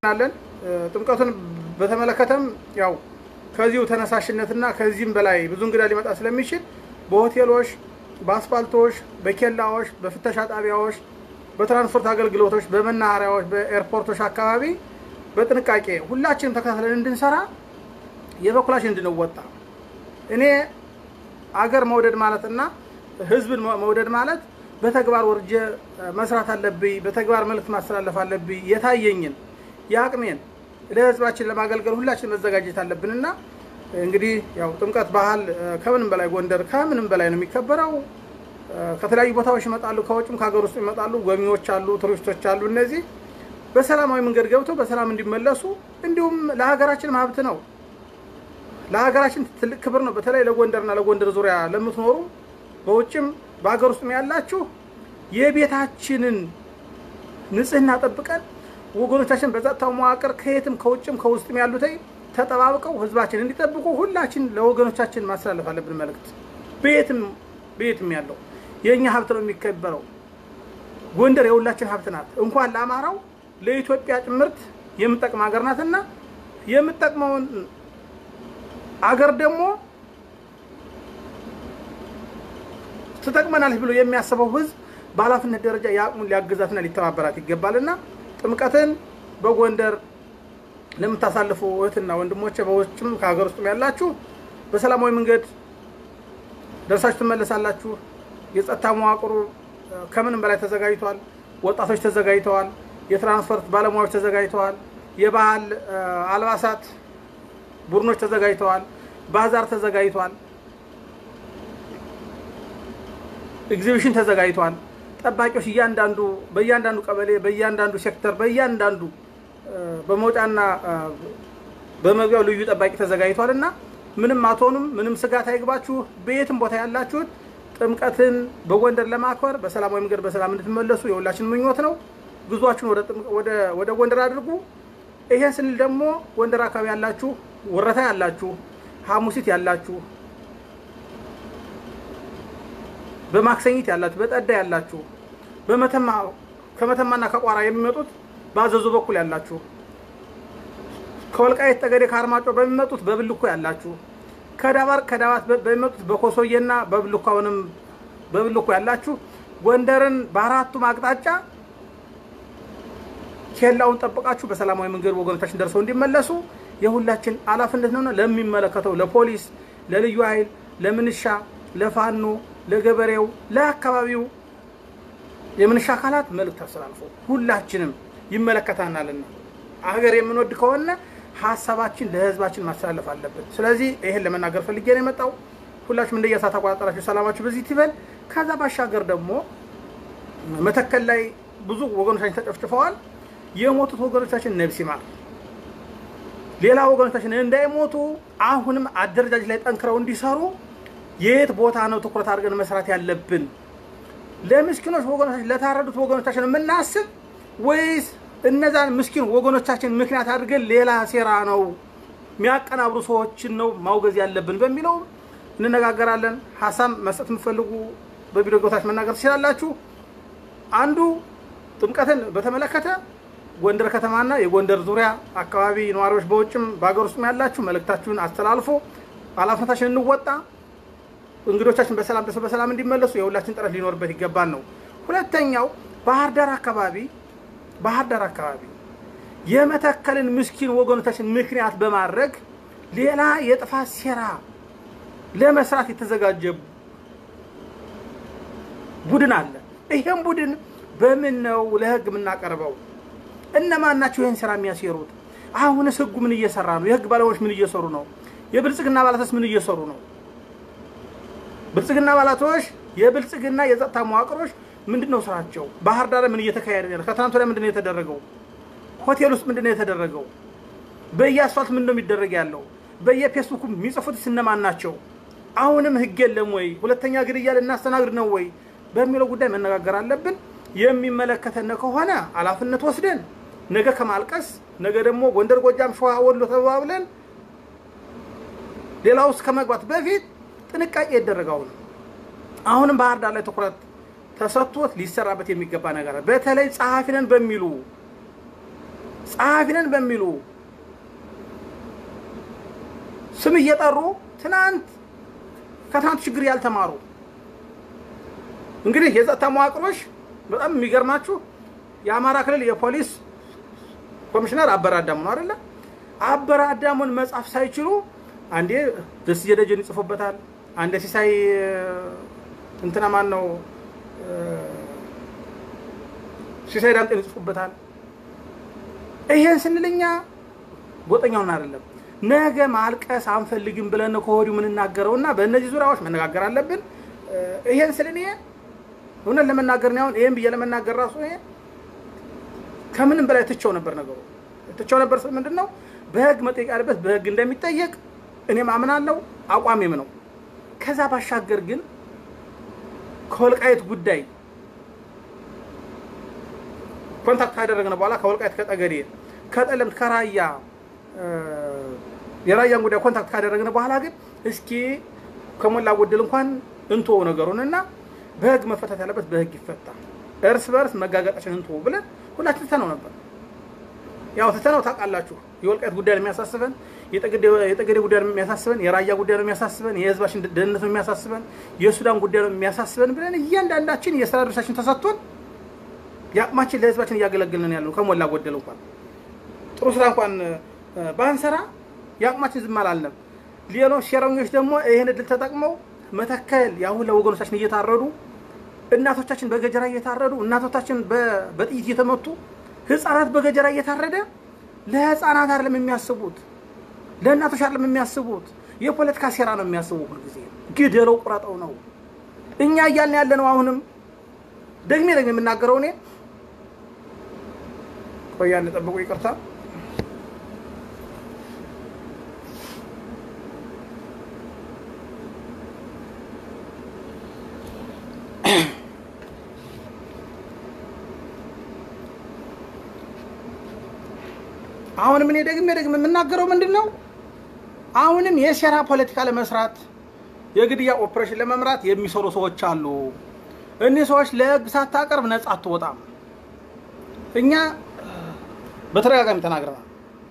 እናለን ጥምቀቱን በተመለከተም ያው ከዚሁ ተነሳሽነትና ከዚህም በላይ ብዙ እንግዳ ሊመጣ ስለሚችል በሆቴሎች በአስፋልቶች በኬላዎች በፍተሻ ጣቢያዎች በትራንስፖርት አገልግሎቶች በመናኸሪያዎች በኤርፖርቶች አካባቢ በጥንቃቄ ሁላችንም ተከታትለን እንድንሰራ የበኩላችን እንድንወጣ እኔ አገር መውደድ ማለትና ህዝብን መውደድ ማለት በተግባር ወርጀ መስራት አለብኝ በተግባር መልእክት ማስተላለፍ አለብኝ የታየኝን ያቅሜን ለህዝባችን ለማገልገል ሁላችን መዘጋጀት አለብንና እንግዲህ ያው ጥምቀት ባህል ከምንም በላይ ጎንደር ከምንም በላይ ነው የሚከበረው ከተለያዩ ቦታዎች ይመጣሉ ከውጭም ከሀገር ውስጥ ይመጣሉ ጎብኚዎች አሉ ቱሪስቶች አሉ እነዚህ በሰላማዊ መንገድ ገብተው በሰላም እንዲመለሱ እንዲሁም ለሀገራችን ሀብት ነው ለሀገራችን ትልቅ ክብር ነው በተለይ ለጎንደርና ለጎንደር ዙሪያ ለምትኖሩ በውጭም በሀገር ውስጥም ያላችሁ የቤታችንን ንጽህና ጠብቀን ወገኖቻችን በዛታው መዋቅር ከየትም ከውጭም ከውስጥም ያሉት ተጠባብቀው ህዝባችን እንዲጠብቁ ሁላችን ለወገኖቻችን ማስተላለፍ አለብን መልእክት ቤትም ያለው የኛ ሀብት ነው የሚከበረው ጎንደር የሁላችን ሀብት ናት እንኳን ለአማራው ለኢትዮጵያ ጭምርት የምትጠቅም ሀገር ናትና የምትጠቅመውን አገር ደግሞ ተጠቅመናል ብሎ የሚያስበው ህዝብ ባላፍነት ደረጃ ያቁን ሊያገዛትና ሊተባበራት ይገባልና ጥምቀትን በጎንደር ለምታሳልፉ እህትና ወንድሞቼ በውጭም ከሀገር ውስጥም ያላችሁ በሰላማዊ መንገድ ደርሳችሁ ተመለሳላችሁ የጸጥታ መዋቅሩ ከምንም በላይ ተዘጋጅቷል ወጣቶች ተዘጋጅተዋል የትራንስፖርት ባለሙያዎች ተዘጋጅተዋል የባህል አልባሳት ቡርኖች ተዘጋጅተዋል ባዛር ተዘጋጅቷል ኤግዚቢሽን ተዘጋጅቷል ጠባቂዎች በእያንዳንዱ ቀበሌ በእያንዳንዱ ሴክተር በእያንዳንዱ በመውጫና በመግቢያው ልዩ ጠባቂ ተዘጋጅቷልና ምንም አትሆኑም ምንም ስጋት አይግባችሁ በየትም ቦታ ያላችሁ ጥምቀትን በጎንደር ለማክበር በሰላማዊ መንገድ በሰላም እንድትመለሱ የሁላችን ምኞት ነው ጉዟችሁን ወደ ጎንደር አድርጉ ይሄን ስንል ደግሞ ጎንደር አካባቢ ያላችሁ ወረታ ያላችሁ ሐሙሲት ያላችሁ በማክሰኝት ያላችሁ በጠዳ ያላችሁ ከመተማና ከቋራ የሚመጡት ባዘዙ በኩል ያላችሁ ከወልቃይት ጠገዴ ካርማጮ በሚመጡት በብልኩ ያላችሁ ከዳባት በሚመጡት በኮሶየና በብልኩውንም በብልኩ ያላችሁ ጎንደርን በአራቱ ማቅጣጫ ኬላውን ጠብቃችሁ በሰላማዊ መንገድ ወገኖቻችን ደርሰው እንዲመለሱ የሁላችን አላፍነት ነውና ለሚመለከተው ለፖሊስ ለልዩ ኃይል ለምንሻ ለፋኖ ለገበሬው ለአካባቢው የምንሻ አካላት መልእክት አስተላልፉ ሁላችንም ይመለከታናልና አገር የምንወድ ከሆነ ሐሳባችን ለህዝባችን ማስተላለፍ አለበት ስለዚህ ይሄን ለመናገር ፈልጌ ነው የመጣው ሁላችሁም እንደየሳታ ተቋጣጣችሁ ሰላማችሁ በዚህ ይበል ከዛ ባሻገር ደግሞ መተከል ላይ ብዙ ወገኖቻችን ተጨፍጭፈዋል የሞቱት ወገኖቻችን ነፍስ ይማር ሌላ ወገኖቻችን እንዳይሞቱ አሁንም አደረጃጅ ላይ ጠንክረው እንዲሰሩ የት ቦታ ነው ትኩረት አድርገን መስራት ያለብን ለምስኪኖች ወገኖቻችን ለታረዱት ወገኖቻችን ምናስብ ወይስ እነዛን ምስኪን ወገኖቻችን ምክንያት አድርገን ሌላ ሴራ ነው የሚያቀናብሩ ሰዎችን ነው ማውገዝ ያለብን በሚለው እንነጋገራለን ሐሳብ መስጠት ምፈልጉ በቪዲዮ ገታች መናገር ትችላላችሁ አንዱ ጥምቀትን በተመለከተ ጎንደር ከተማና የጎንደር ዙሪያ አካባቢ ነዋሪዎች በውጭም በአገር ውስጥም ያላችሁ መልእክታችሁን አስተላልፉ አላፈታችን እንወጣ እንግዶቻችን በሰላም እንዲመለሱ የሁላችን ጥረት ሊኖርበት ይገባል ነው ሁለተኛው ባህር ዳር አካባቢ የመተከልን ምስኪን ወገኖቻችን ምክንያት በማድረግ ሌላ የጥፋት ሴራ ለመስራት የተዘጋጀ ቡድን አለ ይሄን ቡድን በምን ነው ለህግ ምናቀርበው እነማን ናቸው ይሄን ስራ የሚያሰሩት አሁንስ ህጉ ምን እየሰራ ነው የህግ ባለሙያዎች ምን እየሰሩ ነው የብልጽግና ባለታስ ምን እየሰሩ ነው ብልጽግና ባለታዎች የብልጽግና የጸጥታ መዋቅሮች ምንድነው ስራቸው ባህር ዳር ምን እየተካሄደ ነው ከትናንት ላይ ምንድነው የተደረገው ሆቴል ውስጥ ምንድነው የተደረገው በየአስፋልት ምንድነው የሚደረግ ያለው በየፌስቡክ የሚጽፉት እነማን ናቸው አሁንም ህግ የለም ወይ ሁለተኛ ግድያ ለናስተናግድ ነው ወይ በሚለው ጉዳይ መነጋገር አለብን የሚመለከተን ከሆነ አላፍነት ወስደን ነገ ከማልቀስ ነገ ደግሞ ጎንደር ጎጃም ሸዋ ወሎ ተባብለን ሌላውስ ከመግባት በፊት ጥንቃቄ ይደረጋው አሁንም ባህር ዳር ላይ ትኩረት ተሰጥቶት ሊሰራበት የሚገባ ነገር በተለይ ጻፊነን በሚሉ ጻፊነን በሚሉ ስም እየጠሩ ትናንት ከታንት ችግር ያልተማሩ እንግዲህ የጸጥታ መዋቅሮች በጣም የሚገርማችሁ የአማራ ክልል የፖሊስ ኮሚሽነር አበራዳሙ ነው አይደለ? አበራዳሙን መጻፍ ሳይችሉ አንዴ ደስዬ ደጀን ይጽፉበታል፣ አንዴ ሲሳይ እንትና ማን ነው ሲሳይ ዳምጤን ይጽፉበታል። ይሄን ስንልኛ ጎጠኛውን አይደለም ነገ ማልቀስ አንፈልግም ብለን ነው ከወዲሁ ምን እናገረውና በእነዚህ ዙሪያዎች መነጋገር አለብን። ይሄን ስለኔ እውነት ለመናገር ነው አሁን ይሄን ብዬ ለመናገር ራሱ ይሄ ከምንም በላይ ትቸው ነበር ነገሩ ትቸው ነበር። ምንድነው በህግ መጠየቅ ያለበት በህግ እንደሚጠየቅ እኔም አምናለሁ አቋሜም ነው። ከዛ ባሻገር ግን ከወልቃይት ጉዳይ ኮንታክት አደረግን በኋላ ከወልቃይት ከጠገዴ ከጠለምት ከራያ የራያን ጉዳይ ኮንታክት ካደረግን በኋላ ግን እስኪ ከሞላ ጎደል እንኳን እንቶ ነገሩንና በህግ መፈታት ያለበት በህግ ይፈታ እርስ በርስ መጋጋጣችን እንቶ ብለን ሁላችን ተነው ነበር። ያው ተተነው ታውቃላችሁ የወልቃይት ጉዳይ የሚያሳስበን የጠገዴ ጉዳይ የሚያሳስበን የራያ ጉዳይ የሚያሳስበን የህዝባችን ደህንነት የሚያሳስበን የሱዳን ጉዳይ የሚያሳስበን ብለን እያንዳንዳችን የሥራ ድርሻችን ተሰጥቶን ያቅማችን ለህዝባችን እያገለገልን ያለው ከሞላ ጎደል እንኳን ጥሩ ስራ እንኳን ባንሰራ ያቅማችን ዝም አላለም። ሌሎች ሸረኞች ደግሞ ይሄን እድል ተጠቅመው መተከል ያው ለወገኖቻችን እየታረዱ እናቶቻችን በገጀራ እየታረዱ እናቶቻችን በጥይት እየተመቱ ህፃናት በገጀራ እየታረደ ለህፃናት አይደለም የሚያስቡት ለእናቶች አይደለም የሚያስቡት የፖለቲካ ሴራ ነው የሚያስቡት ሁሉ ጊዜ ግደለው ቁራጣው ነው። እኛ እያልን ያለነው አሁንም ደግሜ የምናገረው እኔ ቆያን ተጠብቁ ይቅርታ አሁንም እኔ ደግሜ የምናገረው ምንድነው አሁንም የሴራ ፖለቲካ ለመስራት የግድያ ኦፕሬሽን ለመምራት የሚሰሩ ሰዎች አሉ። እነዚህ ሰዎች ለህግ ሳታቀርብ ነፃ አትወጣም። እኛ በተረጋጋሚ ተናግረናል።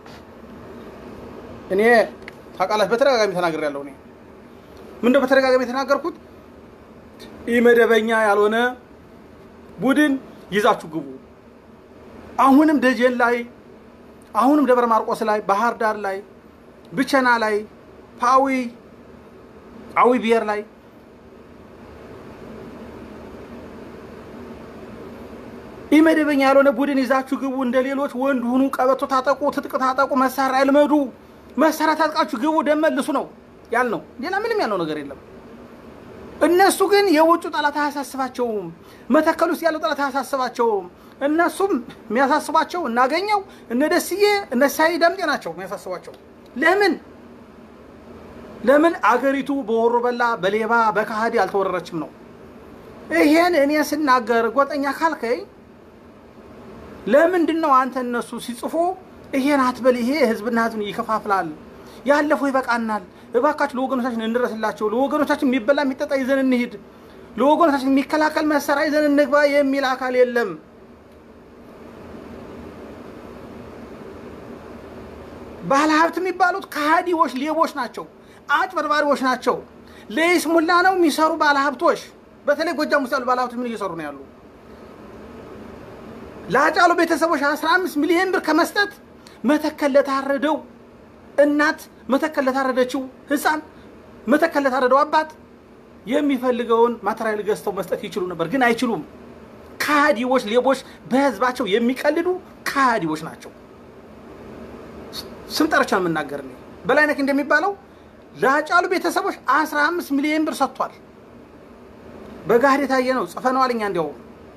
እኔ ታውቃላችሁ በተረጋጋሚ ተናግሬያለሁ። እኔ ምንድነው በተረጋጋሚ ተናገርኩት? ኢመደበኛ ያልሆነ ቡድን ይዛችሁ ግቡ። አሁንም ደጀን ላይ አሁንም ደብረ ማርቆስ ላይ ባህር ዳር ላይ ብቸና ላይ አዊ ብሔር ላይ ኢመደበኛ ያልሆነ ቡድን ይዛችሁ ግቡ። እንደሌሎች ወንድ ሁኑ፣ ቀበቶ ታጠቁ፣ ትጥቅ ታጠቁ፣ መሳሪያ ልመዱ። መሳሪያ ታጥቃችሁ ግቡ ደመልሱ ነው ያልነው። ሌላ ምንም ያለው ነገር የለም። እነሱ ግን የውጭ ጠላት አያሳስባቸውም። መተከል ውስጥ ያለው ጠላት አያሳስባቸውም። እነሱም የሚያሳስባቸው እናገኘው እነደስዬ እነሳይ ዳምጤ ናቸው የሚያሳስባቸው። ለምን አገሪቱ በወሮ በላ በሌባ በካሃዲ አልተወረረችም ነው። ይሄን እኔ ስናገር ጎጠኛ ካልከይ ለምንድነው አንተ እነሱ ሲጽፉ ይሄን አትበል ይሄ ህዝብና ህዝብን ይከፋፍላል ያለፈው ይበቃናል እባካችሁ ለወገኖቻችን እንድረስላቸው ለወገኖቻችን የሚበላ የሚጠጣ ይዘን እንሂድ ለወገኖቻችን የሚከላከል መሳሪያ ይዘን እንግባ የሚል አካል የለም። ባለሀብት የሚባሉት ካሃዲዎች ሌቦች ናቸው፣ አጭበርባሪዎች ናቸው። ለይስሙላ ነው የሚሰሩ ባለሀብቶች። በተለይ ጎጃም ውስጥ ያሉ ባለሀብቶች ምን እየሰሩ ነው ያሉ? ለአጫሉ ቤተሰቦች 15 ሚሊዮን ብር ከመስጠት መተከል ለታረደው እናት መተከል ለታረደችው ህፃን መተከል ለታረደው አባት የሚፈልገውን ማቴሪያል ገዝተው መስጠት ይችሉ ነበር፣ ግን አይችሉም። ካሃዲዎች ሌቦች በህዝባቸው የሚቀልዱ ካሃዲዎች ናቸው። ስም ጠርቻ የምናገር ነው። በላይነህ እንደሚባለው ለአጫሉ ቤተሰቦች 15 ሚሊዮን ብር ሰጥቷል። በጋር የታየ ነው፣ ጽፈናልኛ። እንዲያው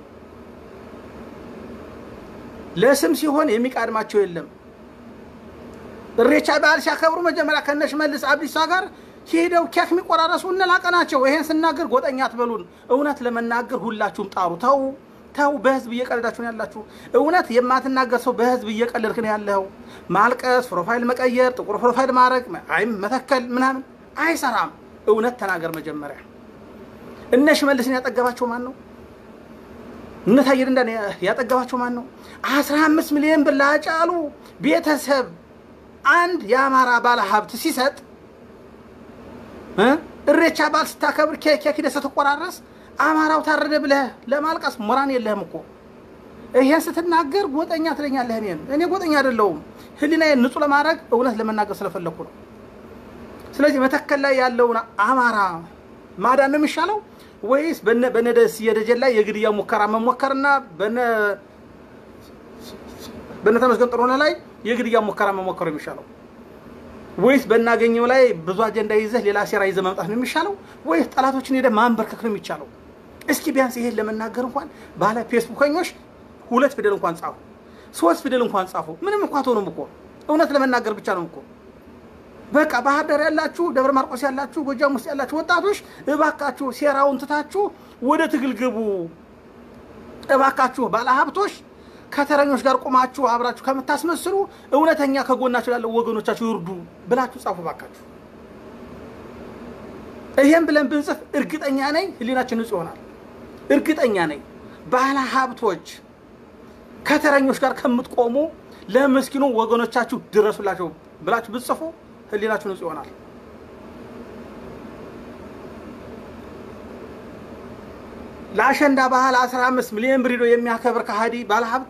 ለስም ሲሆን የሚቃድማቸው የለም። እሬቻ በዓል ሲያከብሩ መጀመሪያ ከነሽ መልስ አብዲሳ ጋር ሄደው ኬክ የሚቆራረሱ እናላቀናቸው። ይሄን ስናገር ጎጠኛ አትበሉን። እውነት ለመናገር ሁላችሁም ጣሩ። ተው በህዝብ እየቀለዳችሁ ነው ያላችሁ። እውነት የማትናገር ሰው በህዝብ እየቀለድክ ነው ያለው። ማልቀስ፣ ፕሮፋይል መቀየር፣ ጥቁር ፕሮፋይል ማድረግ መተከል ምናምን አይሰራም። እውነት ተናገር መጀመሪያ። እነሽ መልስን ያጠገባቸው ማን ነው? እነታየር እንዳነ ያጠጋባቸው ማን ነው 15 ሚሊዮን ብር ላጫሉ ቤተሰብ አንድ የአማራ ባለ ሀብት ሲሰጥ እሬቻ ባል ስታከብር ኬክ ደሰ ተቆራረስ አማራው ታረደ ብለህ ለማልቀስ ሞራን የለህም እኮ ይሄን ስትናገር ጎጠኛ ትለኛለህ እኔ ጎጠኛ አይደለሁም ህሊናዬ ንጹህ ለማድረግ እውነት ለመናገር ስለፈለኩ ነው ስለዚህ መተከል ላይ ያለውና አማራ ማዳን ነው የሚሻለው ወይስ በነደስ የደጀን ላይ የግድያ ሙከራ መሞከርና በነተመስገን ጥሩና ላይ የግድያ ሙከራ መሞከር የሚሻለው ወይስ በእናገኘው ላይ ብዙ አጀንዳ ይዘህ ሌላ ሴራ ይዘህ መምጣት ነው የሚሻለው ወይስ ጠላቶችን ሄደ ማንበርከክ ነው የሚቻለው እስኪ ቢያንስ ይሄን ለመናገር እንኳን ባለ ፌስቡከኞች 2 ፊደል እንኳን ጻፉ 3 ፊደል እንኳን ጻፉ ምንም እንኳን ተሆነም እኮ እውነት ለመናገር ብቻ ነው እኮ በቃ ባህር ዳር ያላችሁ ደብረ ማርቆስ ያላችሁ ጎጃም ውስጥ ያላችሁ ወጣቶች እባካችሁ ሴራውን ትታችሁ ወደ ትግል ግቡ እባካችሁ ባለ ሀብቶች ከተረኞች ጋር ቆማችሁ አብራችሁ ከምታስመስሉ እውነተኛ ከጎናችሁ ያለው ወገኖቻችሁ ይርዱ ብላችሁ ጻፉ ባካችሁ ይሄን ብለን ብንጽፍ እርግጠኛ ነኝ ህሊናችን ንጹህ ይሆናል እርግጠኛ ነኝ ባለ ሀብቶች ከተረኞች ጋር ከምትቆሙ ለምስኪኑ ወገኖቻችሁ ድረሱላችሁ ብላችሁ ብትጽፉ ህሊናችሁ ንጹህ ይሆናል ላሸንዳ ባህል 15 ሚሊዮን ብር የሚያከብር ከሃዲ ባለ ሀብት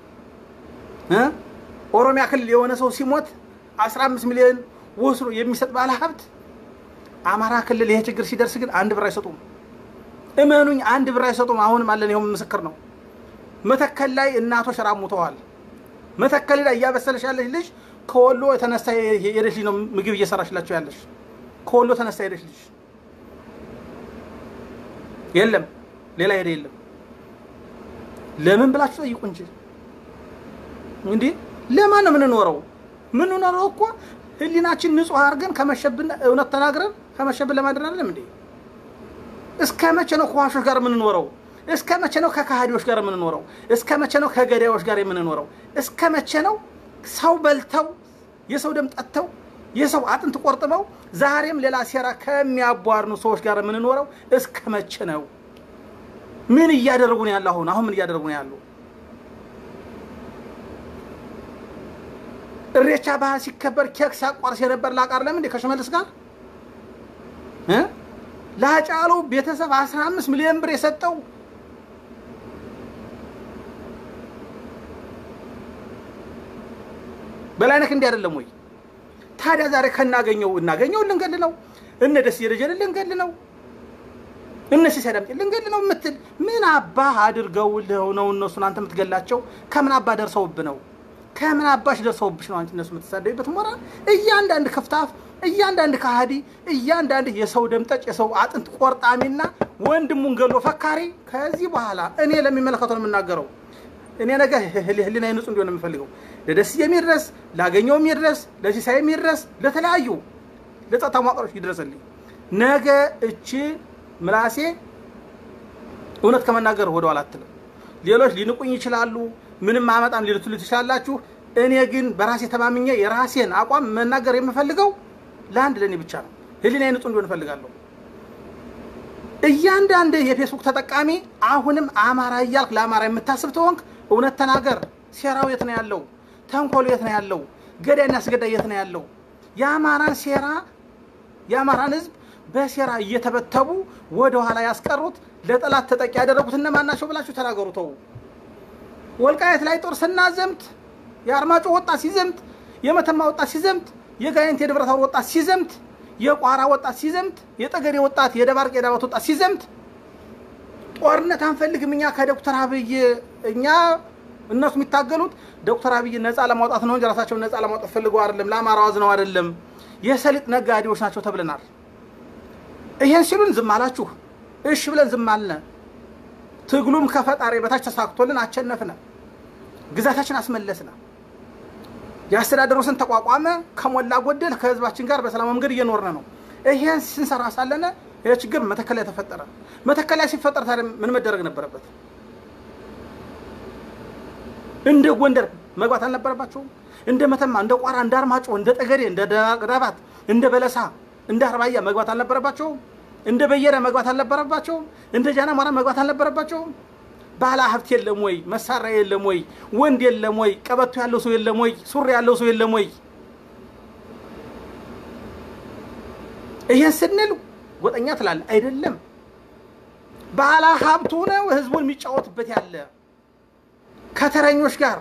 ኦሮሚያ ክልል የሆነ ሰው ሲሞት 15 ሚሊዮን ወስሮ የሚሰጥ ባለ ሀብት አማራ ክልል ይሄ ችግር ሲደርስ ግን 1 ብር አይሰጡም እመኑኝ 1 ብር አይሰጡም አሁንም አለን ይሄም ምስክር ነው መተከል ላይ እናቶች ራሙተዋል መተከል ላይ ያበሰለሽ ያለሽ ልጅ ከወሎ ተነስታ የሄደሽ ነው ምግብ እየሰራሽላችሁ ያለሽ ከወሎ ተነስታ የሄደሽ ልጅ የለም ሌላ ሄደ የለም ለምን ብላችሁ ጠይቁ እንጂ ለማን ምን እንወራው ምን እንወራው እኮ ህሊናችን ንጹህ አርገን ከመሸብን እውነት ተናግረን ከመሸብን ለማድረግ አይደለም እንዴ እስከ መቼ ነው ኳሾች ጋር ምን እንወራው እስከ መቼ ነው ከካሃዲዎች ጋር ምን እንወራው እስከ መቼ ነው ከገዳዮች ጋር ምን እንወራው እስከ መቼ ነው ሰው በልተው የሰው ደም ጠጥተው የሰው አጥንት ቆርጥመው ዛሬም ሌላ ሴራ ከሚያቧርኑ ሰዎች ጋር ምን እንወራው እስከ መቼ ነው ምን እያደረጉ ነው ያለው አሁን ምን እያደረጉ ነው ያለው እሬቻ ባህል ሲከበር ኬክ ሲያቋርስ የነበር ላቃር ለምን እንደ ከሽመልስ ጋር ላጫሉ ቤተሰብ 15 ሚሊዮን ብር የሰጠው በላይነክ እንዴ አይደለም ወይ ታዲያ ዛሬ ከናገኘው ልንገል ነው እነ ደስ የደጀን ልንገል ነው እነሱ ሲያዳምጥ ልንገል ነው ምትል ምን አባ አድርገው ነው እነሱን አንተ ምትገላቸው ከምን አባ ደርሰውብ ነው ከምን አባሽ ደርሰውብሽ ነው አንቺ እነሱ ምትሳደይበት ሞራ እያንዳንድ ከፍታፍ እያንዳንድ ካሃዲ እያንዳንድ የሰው ደምጠጭ የሰው አጥንት ቆርጣሚና ወንድሙን ገሎ ፈካሪ ከዚህ በኋላ እኔ ለሚመለከተው የምናገረው እኔ ነገ ህሊና ይንጹ እንዲሆን የምፈልገው ለደስ የሚድረስ ላገኘው የሚድረስ ለሲሳይ የሚድረስ ለተለያዩ ለጸጥታ ማቀሮች ይድረስልኝ ነገ እቺ ምላሴ እውነት ከመናገር ወደ ኋላ አትልም ሌሎች ሊንቁኝ ይችላሉ ምንም ማመጣም ሊልቱሉ ይችላልላችሁ እኔ ግን በራሴ ተማምኜ የራሴን አቋም መናገር የምፈልገው ለአንድ ለኔ ብቻ ነው ህሊና ይንጹ እንዲሆን እፈልጋለሁ እያንዳንድ የፌስቡክ ተጠቃሚ አሁንም አማራ ይያልክ ለአማራ የምታስብ ተወንክ እውነት ተናገር ሴራው የት ነው ያለው ተንኮሉ የት ነው ያለው ገዳይና አስገዳይ የት ነው ያለው ያማራን ሴራ ያማራን ህዝብ በሴራ እየተበተቡ ወደ ኋላ ያስቀሩት ለጠላት ተጠቂ ያደረጉት እነማን ናቸው ብላችሁ ተናገሩ ተው ወልቃይት ላይ ጦር ስናዘምት ያርማጮ ወጣት ሲዘምት የመተማ ወጣት ሲዘምት የጋይንት የደብረታው ወጣት ሲዘምት የቋራ ወጣት ሲዘምት የጠገዴ ወጣት የደባርቅ የዳባት ወጣት ሲዘምት ጦርነት አንፈልግም እኛ ከዶክተር አብይ እኛ እነሱ የሚታገሉት ዶክተር አብይ ነፃ ለማውጣት ነው እንጂ ራሳቸው ነፃ ለማውጣት ፈልገው አይደለም ለአማራው አዝነው አይደለም የሰሊጥ ነጋዴዎች ናቸው ተብለናል ይሄን ሲሉን ዝም አላችሁ እሺ ብለን ዝም አልነ ትግሉም ከፈጣሪ በታች ተሳክቶልን አቸነፍነ ግዛታችን አስመለስና ያስተዳደሩን ተቋቋመ ከሞላ ጎደል ከህዝባችን ጋር በሰላም መንገድ እየኖርነ ነው ይሄን ስንሰራ ሳለነ የችግር መተከለ ተፈጠረ መተከለ ሲፈጠር ታዲያ ምን መደረግ ነበረበት እንደ ጎንደር መግባት አልነበረባቸው እንደ መተማ እንደ ቋራ እንደ አርማጮ እንደ ጠገዴ እንደ ዳባት እንደ በለሳ እንደ አርባያ መግባት አልነበረባቸው እንደ በየረ መግባት አልነበረባቸው እንደ ጃና ማራ መግባት አልነበረባቸው ባለ ሀብት የለም ወይ መሳሪያ የለም ወይ ወንድ የለም ወይ ቀበቶ ያለው ሰው የለም ወይ ሱሪ ያለው ሰው የለም ወይ ይሄን ስንል ወጠኛ ትላል አይደለም ባለ ሀብቱ ነው ህዝቡን የሚጫወትበት ያለ ከተረኞች ጋር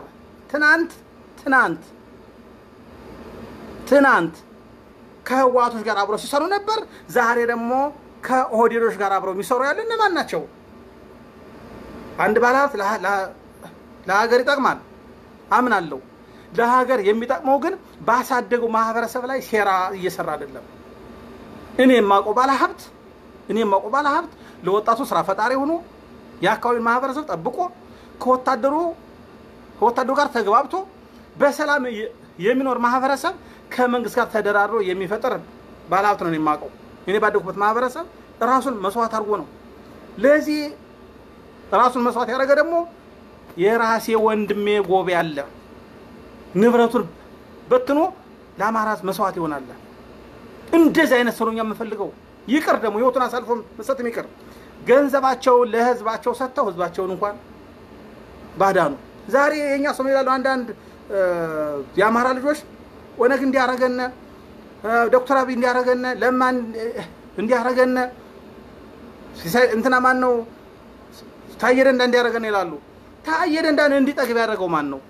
ትናንት ከህዋቶች ጋር አብረው ሲሰሩ ነበር ዛሬ ደግሞ ከኦህዴዶች ጋር አብረው የሚሰሩ ያለ እነማን ናቸው አንድ ባላት ለሀገር ይጠቅማል አምናለሁ ለሀገር የሚጠቅመው ግን ባሳደገው ማህበረሰብ ላይ ሴራ እየሰራ አይደለም እኔም ማቆ ባለ ሀብት ለወጣቱ ስራ ፈጣሪ ሆኖ ያካውን ማህበረሰብ ጠብቆ ከወታደሩ ጋር ተግባብቶ በሰላም የሚኖር ማህበረሰብ ከመንግስት ጋር ተደራድሮ የሚፈጠር ባለ ሀብት ነው የማቀው እኔ ባደኩበት ማህበረሰብ ራሱን መስዋዕት አድርጎ ነው ለዚህ ራሱን መስዋዕት ያደረገ ደግሞ የራሴ ወንድሜ ጎቤ ያለ ንብረቱን በትኖ ለአማራስ መስዋዕት ይሆናል እንደዚህ አይነት ሰውኛ የምፈልገው ይቅር ደግሞ ህይወቱን አሳልፎ መስጠትም ይቅር ገንዘባቸው ለህዝባቸው ሰጥተው ህዝባቸውን እንኳን ባዳኑ ዛሬ የኛ ሰው ይላሉ አንዳንድ ያማራ ልጆች ወነግ እንዲያረገነ ዶክተር አብይ እንዲያረገነ ለማን እንዲያረገነ እንትና ማን ነው ታየደ እንዲያረገነ ይላሉ ታየደ እንዲጠግብ ያደረገው ማን ነው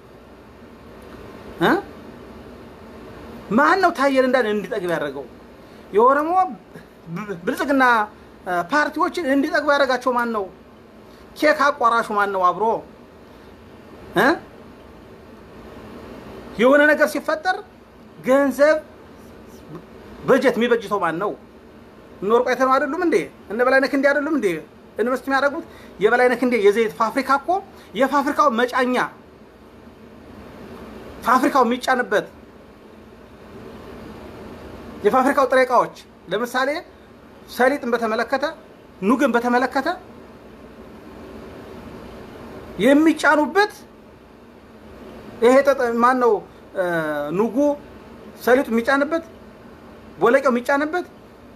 ማን ነው ታየደ እንዲጠግብ ያደረገው የኦሮሞ ብልጽግና ፓርቲዎችን እንዲጠግብ ያደረጋቸው ማን ነው ኬክ አቋራሹ ማን ነው አብሮ የሆነ ነገር ሲፈጠር ገንዘብ በጀት የሚበጅተው ማን ነው ኖርቆ አይተነው አይደሉም እንዴ እነ በላይነህ እንዴ አይደሉም እንዴ ኢንቨስት የሚያደርጉት የበላይነህ እንዴ የዘይት ፋብሪካ እኮ የፋብሪካው መጫኛ ፋብሪካው የሚጫንበት የፋብሪካው ጥሬ ዕቃዎች ለምሳሌ ሰሊጥን በተመለከተ ኑግን በተመለከተ የሚጫኑበት ይሄ ማን ነው ኑጉ ሰሊጡ የሚጫንበት ቦለቄው የሚጫንበት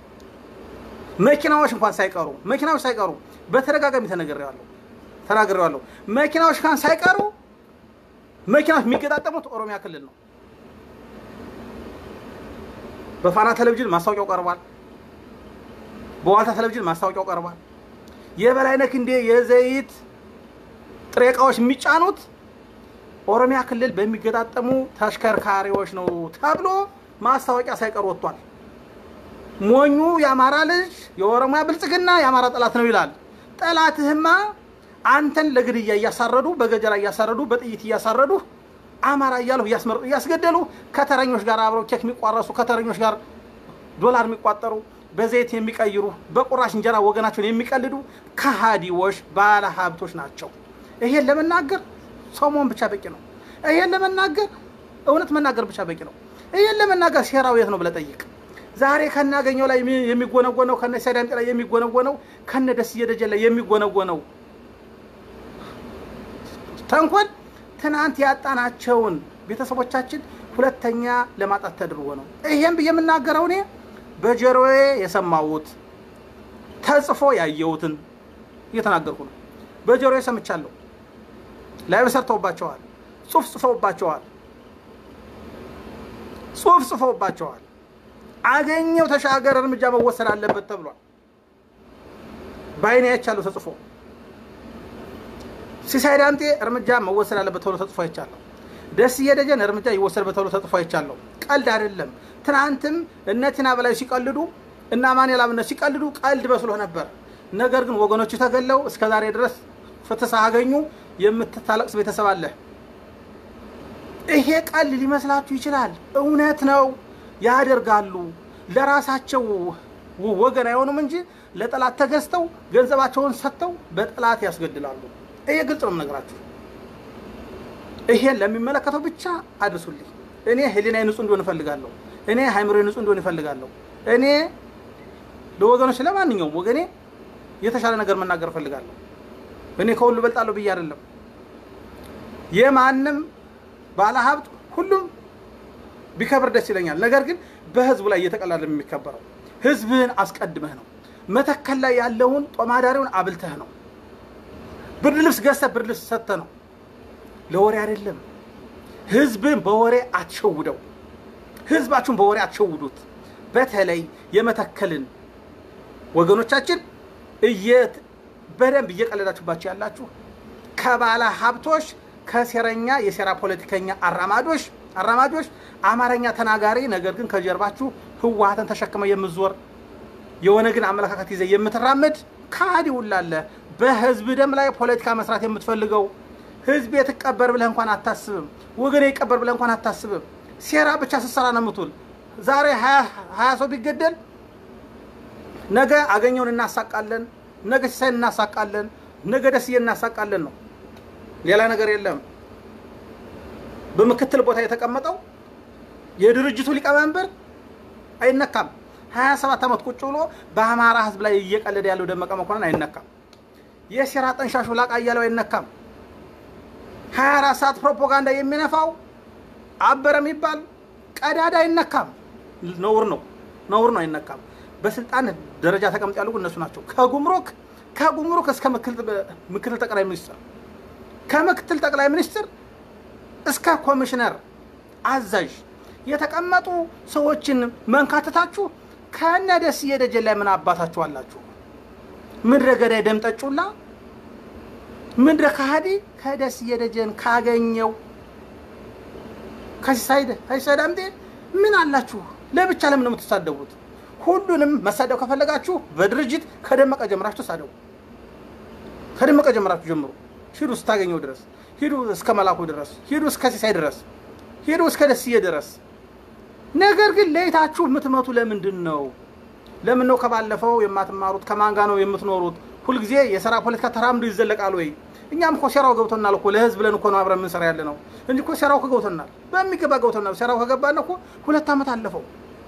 መኪናዎች እንኳን ሳይቀሩ በተደጋጋሚ ተናግሬዋለሁ መኪናዎች እንኳን ሳይቀሩ መኪናዎች የሚገጣጠሙት ኦሮሚያ ክልል ነው በፋና ቴሌቪዥን ማስታወቂያው ቀርቧል በዋልታ ቴሌቪዥን ማስታወቂያው ቀርቧል የበላይነህ እንዴ የዘይት ጥሬ ዕቃዎች የሚጫኑት ኦሮሚያ ክልል በሚገጣጠሙ ተሽከርካሪዎች ነው ተብሎ ማስታወቂያ ሳይቀር ወጥቷል ሞኙ ያማራ ልጅ የኦሮሚያ ብልጽግና ያማራ ጠላት ነው ይላል ጠላትህማ አንተን ለግድያ ያሳረዱ በገጀራ ያሳረዱ በጥይት ያሳረዱ አማራ ያለው ያስመርጡ ያስገደሉ ከተረኞች ጋር አብረው ኬክ የሚቋረሱ ከተረኞች ጋር ዶላር የሚቋጠሩ በዘይት የሚቀይሩ በቁራሽ እንጀራ ወገናቸውን የሚቀልዱ ከሃዲዎች ባለ ሀብቶች ናቸው ይሄን ለመናገር ሰሞን ብቻ በቂ ነው ይሄን ለመናገር እውነት መናገር ብቻ በቂ ነው ይሄን ለመናገር ሴራው የት ነው ብለ ጠይቅ ዛሬ ከናገኘው ላይ የሚጎነጎነው ከነ ሰዳምጤ ላይ የሚጎነጎነው ከነ ደስ እየደጀለ የሚጎነጎነው ተንኮል ትናንት ያጣናቸውን ቤተሰቦቻችን ሁለተኛ ለማጣት ተደርጎ ነው ይሄን በየምናገረው እኔ በጀሮዬ የሰማሁት ተጽፎ ያየሁትን እየተናገርኩ ነው በጀሮዬ ሰምቻለሁ ላይ በሰርተውባቸዋል ጽፍ ጽፈውባቸዋል አገኘው ተሻገር እርምጃ መወሰድ አለበት ተብሏል ባይኔ ያቻለው ተጽፎ ሲሳይዳንቴ እርምጃ መወሰድ አለበት ተብሎ ተጽፎ አይቻለሁ ደስ እየደጀን እርምጃ ይወሰድበት ተብሎ ተጽፎ አይቻለሁ ቀልድ አይደለም ትናንትም እነቲና በላይ ሲቀልዱ እና ማንያል አብነት ሲቀልዱ ቀልድ በስሎ ነበር ነገር ግን ወገኖቹ ተገለው እስከ ዛሬ ድረስ ፍትህ ሳያገኙ የምትታለቅስ ቤተሰብ አለ ይሄ ቀልድ ሊመስላችሁ ይችላል እውነት ነው ያደርጋሉ ለራሳቸው ወገን አይሆኑም እንጂ ለጠላት ተገዝተው ገንዘባቸውን ሰጥተው በጠላት ያስገድላሉ ይሄ ግልጽ ነው ነገራችሁ ይሄን ለሚመለከተው ብቻ አድርሱልኝ እኔ ህሊናዬ ንጹህ እንዲሆን እፈልጋለሁ እኔ ሃይምሮዬ ንጹህ እንዲሆን እፈልጋለሁ እኔ ለወገኖች ለማንኛውም ወገኔ የተሻለ ነገር መናገር እፈልጋለሁ እኔ ከሁሉ በልጣለሁ ብዬ አይደለም የማንም ባለ ሀብት ሁሉም ቢከብር ደስ ይለኛል ነገር ግን በህዝቡ ላይ እየተቀላለ የሚከበረው ህዝብን አስቀድመህ ነው መተከል ላይ ያለውን ጦማዳሪውን አብልተህ ነው ብርድ ልብስ ገዝተህ ብርድ ልብስ ሰጥተህ ነው ለወሬ አይደለም ህዝብን በወሬ አትሸውደው ህዝባችሁን በወሬ አትሸውዱት በተለይ የመተከልን ወገኖቻችን በደንብ እየቀለዳችሁባችሁ ያላችሁ ከባለ ሀብቶች ከሴረኛ የሴራ ፖለቲከኛ አራማጆች አማርኛ ተናጋሪ ነገር ግን ከጀርባችሁ ህዋሃትን ተሸክመ የምትዞር የሆነ ግን አመለካከት ይዘ የምትራመድ ካዲ ውላለ በህዝብ ደም ላይ ፖለቲካ መስራት የምትፈልገው ህዝብ የተቀበር ብለህ እንኳን አታስብም ወገኔ ይቀበር ብለህ እንኳን አታስብም ሴራ ብቻ ሲሰራ ነው የምትውል ዛሬ 20 ሰው ቢገደል ነገ አገኘውን እናሳቃለን ነገ ሲሳይ እናሳቃለን ነገ ደስዬ እናሳቃለን ነው ሌላ ነገር የለም በመከተል ቦታ የተቀመጠው የድርጅቱ ሊቀመንበር አይነካም 27 አመት ቁጭ ብሎ በአማራ ህዝብ ላይ እየቀለደ ያለው ደመቀ መኮንን አይነካም የሴራ ጠንሻሹ ላቃያለው አይነካም 24 ሰዓት ፕሮፓጋንዳ የሚነፋው አበረም ይባል ቀዳዳ አይነካም ነውር ነው አይነካም በስልጣን ደረጃ ተቀምጠው ያሉ እነሱ ናቸው ከጉምሩክ እስከ ምክትል ጠቅላይ ሚኒስትር ከምክትል ጠቅላይ ሚኒስትር እስከ ኮሚሽነር አዛዥ የተቀመጡ ሰዎችን መንካተታችሁ ከነደስ የደጀ ላይ ምን አባታችሁ አላችሁ ምድረ ገዳይ ደምጠጩላ ምድረ ካዲ ከደስ የደጀን ካገኘው ከሳይዳምጤ ምን አላችሁ ለብቻ ለምን ነው የምትሳደቡት ሁሉንም መሳደብ ከፈለጋችሁ በድርጅት ከደመቀ ጀምራችሁ ተሳደቡ ከደመቀ ጀምራችሁ ጀምሩ ሂዱ ስታገኘው ድረስ ሂዱ እስከ መላኩ ድረስ ሂዱ እስከ ሲሳይ ድረስ ሂዱ እስከ ደስዬ ድረስ ነገር ግን ለይታችሁ የምትመቱ ለምን ነው ከባለፈው የማትማሩት ከማንጋ ነው የምትኖሩት ሁሉ ጊዜ የሰራ ፖለቲካ ተራምዶ ይዘለቃል ወይ እኛም እኮ ሴራው ገብቶናል እኮ ለህዝብ ብለን እኮ ነው አብረን ምን ሰራ ያለ ነው እንጂ እኮ ሴራው ከገብቶናል በሚገባ ገብቶናል ሴራው ከገባን እኮ 2 አመት አለፈው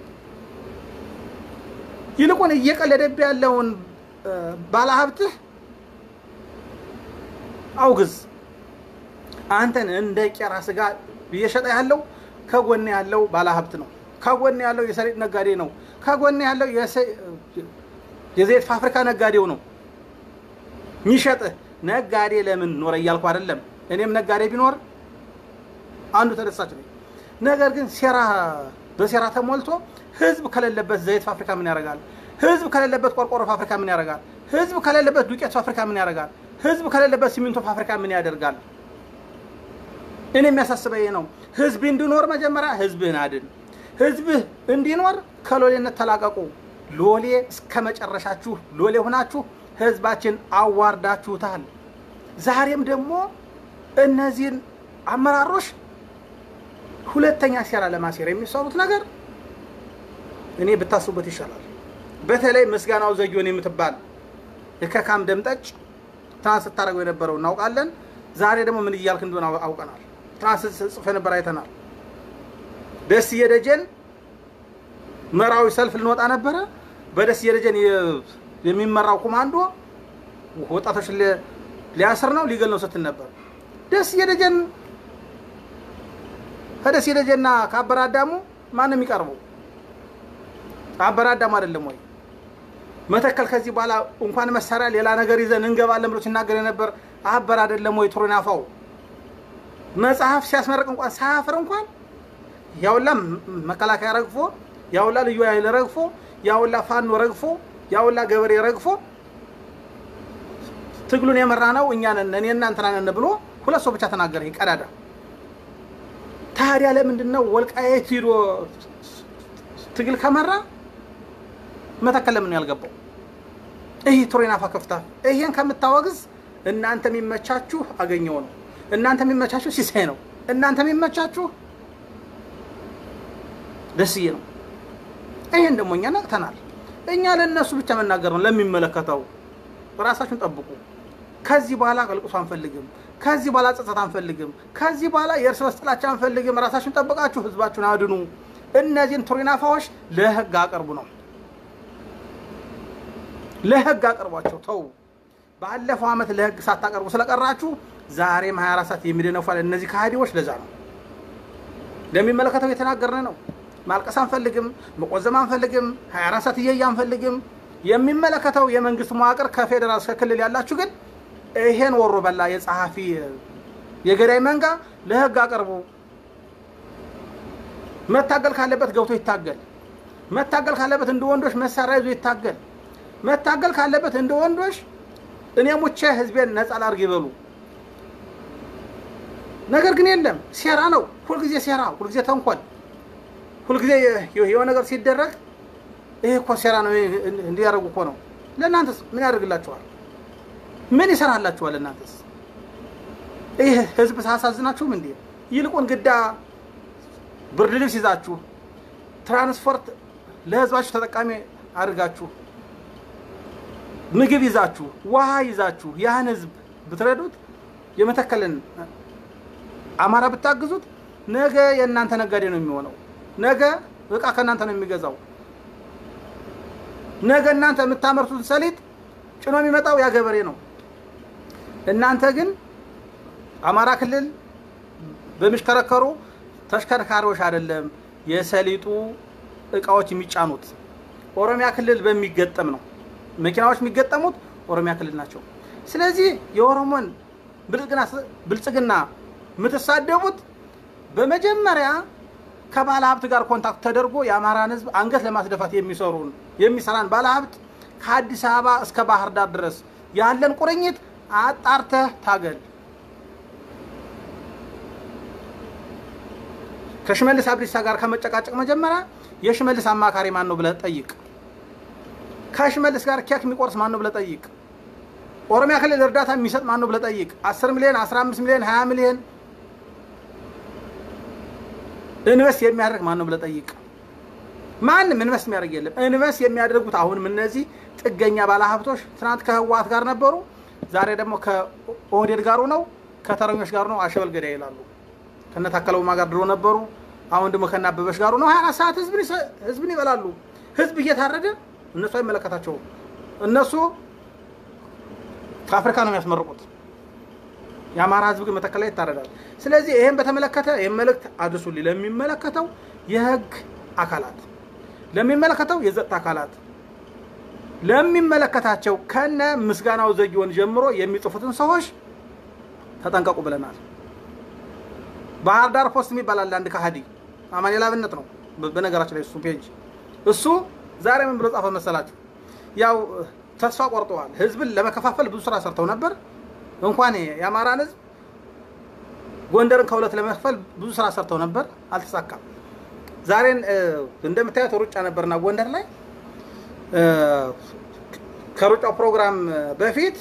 ይልቁን እየቀለደብ ያለውን ባለሀብትህ አውግዝ አንተን እንደ ቄራ ስጋ እየሸጠ ያለው ከጎን ያለው ባለሀብት ነው ከጎን ያለው የሰሪጥ ነጋዴ ነው ከጎን ያለው የዘይት ፋብሪካ ነጋዴው ነው ሚሸጥ ነጋዴ ለምን ኖር ይያልኩ አይደለም እኔም ነጋዴ ቢኖር አንዱ ተደሳች ነው ነገር ግን በሴራ ተሞልቶ ህዝብ ከሌለበት ዘይት ፋብሪካ ምን ያደርጋል ህዝብ ከሌለበት ቆርቆሮ ፋብሪካ ምን ያደርጋል ህዝብ ከሌለበት ዱቄት ፋብሪካ ምን ያደርጋል ህዝብ ከሌለበት ሲሚንቶ ፋብሪካ ምን ያደርጋል እኔ የሚያሳስበኝ ነው ህዝብ እንዲኖር መጀመሪያ ህዝብን አድን ህዝብ እንዲኖር ከሎሌነት ተላቀቁ ሎሌ እስከመጨረሻችሁ ሎሌ ሆናችሁ ህዝባችን አዋርዳችሁታል ዛሬም ደግሞ እነዚህን አመራሮች ሁለተኛ ሴራ ለማሴር የሚሰሩት ነገር እኔ ብታስቡበት ይሻላል በተለይ መስጋናው ዘጊዮን የምትባል የከካም ደምጠጭ ታስ ተታረገው የነበረው እናውቃለን ዛሬ ደግሞ ምን ይያልክ እንደሆነ አውቀናል ታስ ጽፈ ነበር አይተናል ደስ የደጀን መራዊ ሰልፍ ልንወጣ ነበር በደስ የደጀን የሚመራው ኮማንዶ ወጣቶች ሊያስር ነው ሊገል ነው ስትል ነበር ደስ የደጀን ከደስ የደጀና ካበራዳሙ ማንም ይቀርበው አበራዳሙ አይደለም ወይ መተከል ከዚህ በኋላ እንኳን መሳሪያ ሌላ ነገር ይዘን እንገባለን ብሎ ሲናገር ነበር አበር አይደለም ወይ ትሮናፋው መጽሐፍ ሲያስመረቅ እንኳን ሳያፍር እንኳን ያውላ መከላከያ ረግፎ ያውላ ልዩ ኃይል ረግፎ ያውላ ፋኖ ረግፎ ያውላ ገበሬ ረግፎ ትግሉን የመራ ነው እኛ ነን እኔና እንትና ነን ብሎ ሁለት ሰው ብቻ ተናገረ ይቀዳዳ ታዲያ ለምንድነው ወልቃይት ሂዶ ትግል ከመራ መተከል ለምን ያልገባው ይሄ ትሮናፋ ከፍታ ይሄን ከምታወግዝ እናንተ የሚመቻችሁ አገኘው ነው እናንተ የሚመቻችሁ ሲሳይ ነው እናንተ የሚመቻችሁ ደስዬ ነው ይሄን ደግሞ እኛ ነቅተናል እኛ ለነሱ ብቻ መናገር ነው ለሚመለከተው ራሳችሁን ጠብቁ ከዚህ በኋላ ቀልቁስ አንፈልግም ከዚህ በኋላ ጸጸት አንፈልግም ከዚህ በኋላ የእርስ በርስ ጥላቻ አንፈልግም ራሳችሁን ጠብቃችሁ ህዝባችሁን አድኑ እነዚህን ትሮናፋዎች ለህግ አቀርቡ ነው ለህግ አቀርቧቸው ተው ባለፈው አመት ለህግ ሳታቀርቡ ስለቀራችሁ ዛሬም 24 ሰዓት የሚደነፋል እነዚህ ካህዲዎች ለዛ ነው ለሚመለከተው የተናገርነ ነው ማልቀስ አንፈልግም መቆዘም አንፈልግም 24 ሰዓት ይያያ አንፈልግም የሚመለከተው የመንግስት መዋቅር ከፌደራል እስከ ክልል ያላችሁ ግን ይሄን ወሮ በላ የጸሐፊ የገዳይ መንጋ ለህግ አቀርቡ መታገል ካለበት ገብቶ ይታገል መታገል ካለበት እንደ ወንዶች መሳሪያ ይዞ ይታገል መታገል ካለበት እንደ ወንዶች እኔ ሙቼ ህዝቤን ነፃ ላርግ ይበሉ ነገር ግን የለም ሴራ ነው ሁሉ ጊዜ ሴራ ሁሉ ጊዜ ተንኮል ሁሉ ጊዜ የሆነ ነገር ሲደረግ ይሄ እኮ ሴራ ነው እንዲያረጉ እኮ ነው ለእናንተስ ምን ያደርግላችኋል ምን ይሰራላችኋል ለእናንተስ ይሄ ህዝብ ሳሳዝናችሁም እንዴ ይልቁን ግዳ ብርድ ልብስ ይዛችሁ ትራንስፖርት ለህዝባችሁ ተጠቃሚ አድርጋችሁ ምግብ ይዛችሁ ውሃ ይዛችሁ ያን ህዝብ ብትረዱት የመተከልን አማራ ብታግዙት ነገ የእናንተ ነጋዴ ነው የሚሆነው ነገ እቃ ከእናንተ ነው የሚገዛው ነገ እናንተ የምታመርቱት ሰሊጥ ጭኖ የሚመጣው ያ ገበሬ ነው እናንተ ግን አማራ ክልል በሚሽከረከሩ ተሽከርካሪዎች አይደለም የሰሊጡ እቃዎች የሚጫኑት ኦሮሚያ ክልል በሚገጠም ነው መኪናዎች የሚገጠሙት ኦሮሚያ ክልል ናቸው ስለዚህ የኦሮሞን ብልጽግና ምትሳደቡት በመጀመሪያ ከባለ ሀብት ጋር ኮንታክት ተደርጎ የአማራን ህዝብ አንገት ለማስደፋት የሚሰራን ባለ ሀብት ከአዲስ አበባ እስከ ባህር ዳር ድረስ ያለን ቁርኝት አጣርተህ ታገል ከሽመልስ አብዲሳ ጋር ከመጨቃጨቅ መጀመሪያ የሽመልስ አማካሪ ማን ነው ብለህ ጠይቅ ከሽመልስ ጋር ኬክ የሚቆርስ ማን ነው ብለህ ጠይቅ ኦሮሚያ ክልል እርዳታ የሚሰጥ ማን ነው ብለህ ጠይቅ 10 ሚሊዮን 15 ሚሊዮን 20 ሚሊዮን ኢንቨስት የሚያደርግ ማን ነው ብለህ ጠይቅ ማንም ኢንቨስት የሚያደርግ የለም ኢንቨስት የሚያደርጉት አሁንም እነዚህ ጥገኛ ባለ ሀብቶች ትናንት ከህዋት ጋር ነበሩ ዛሬ ደግሞ ከኦህዴድ ጋር ነው ከተረኞች ጋር ነው አሸበል ገዳይ ይላሉ ከነታከለው ማጋር ድሮ ነበሩ አሁን ደግሞ ከናበበሽ ጋር ነው 24 ሰዓት ህዝብን ይበላሉ ህዝብ እየታረደ እነሱ አይመለከታቸው እነሱ ከአፍሪካ ነው የሚያስመርቁት የአማራ ህዝብ ግን መተከል ላይ ይታረዳል ስለዚህ ይሄን በተመለከተ የመልእክት አድርሱልኝ ለሚመለከተው የህግ አካላት ለሚመለከተው የጸጥታ አካላት ለሚመለከታቸው ከነ ምስጋናው ዘጊውን ጀምሮ የሚጽፉትን ሰዎች ተጠንቀቁ ብለናል ባህር ዳር ፖስት የሚባል አንድ ከሃዲ አማኑኤል አብነት ነው በነገራችን ላይ እሱ ፔጅ እሱ ዛሬ ምን ብሎ ጻፈ መሰላችሁ ያው ተስፋ ቆርጠዋል ህዝብን ለመከፋፈል ብዙ ስራ ሰርተው ነበር እንኳን የአማራን ህዝብ ጎንደርን ከሁለት ለመክፈል ብዙ ስራ ሰርተው ነበር አልተሳካም ዛሬን እንደምታዩት ሩጫ ነበርና ጎንደር ላይ ከሩጫው ፕሮግራም በፊት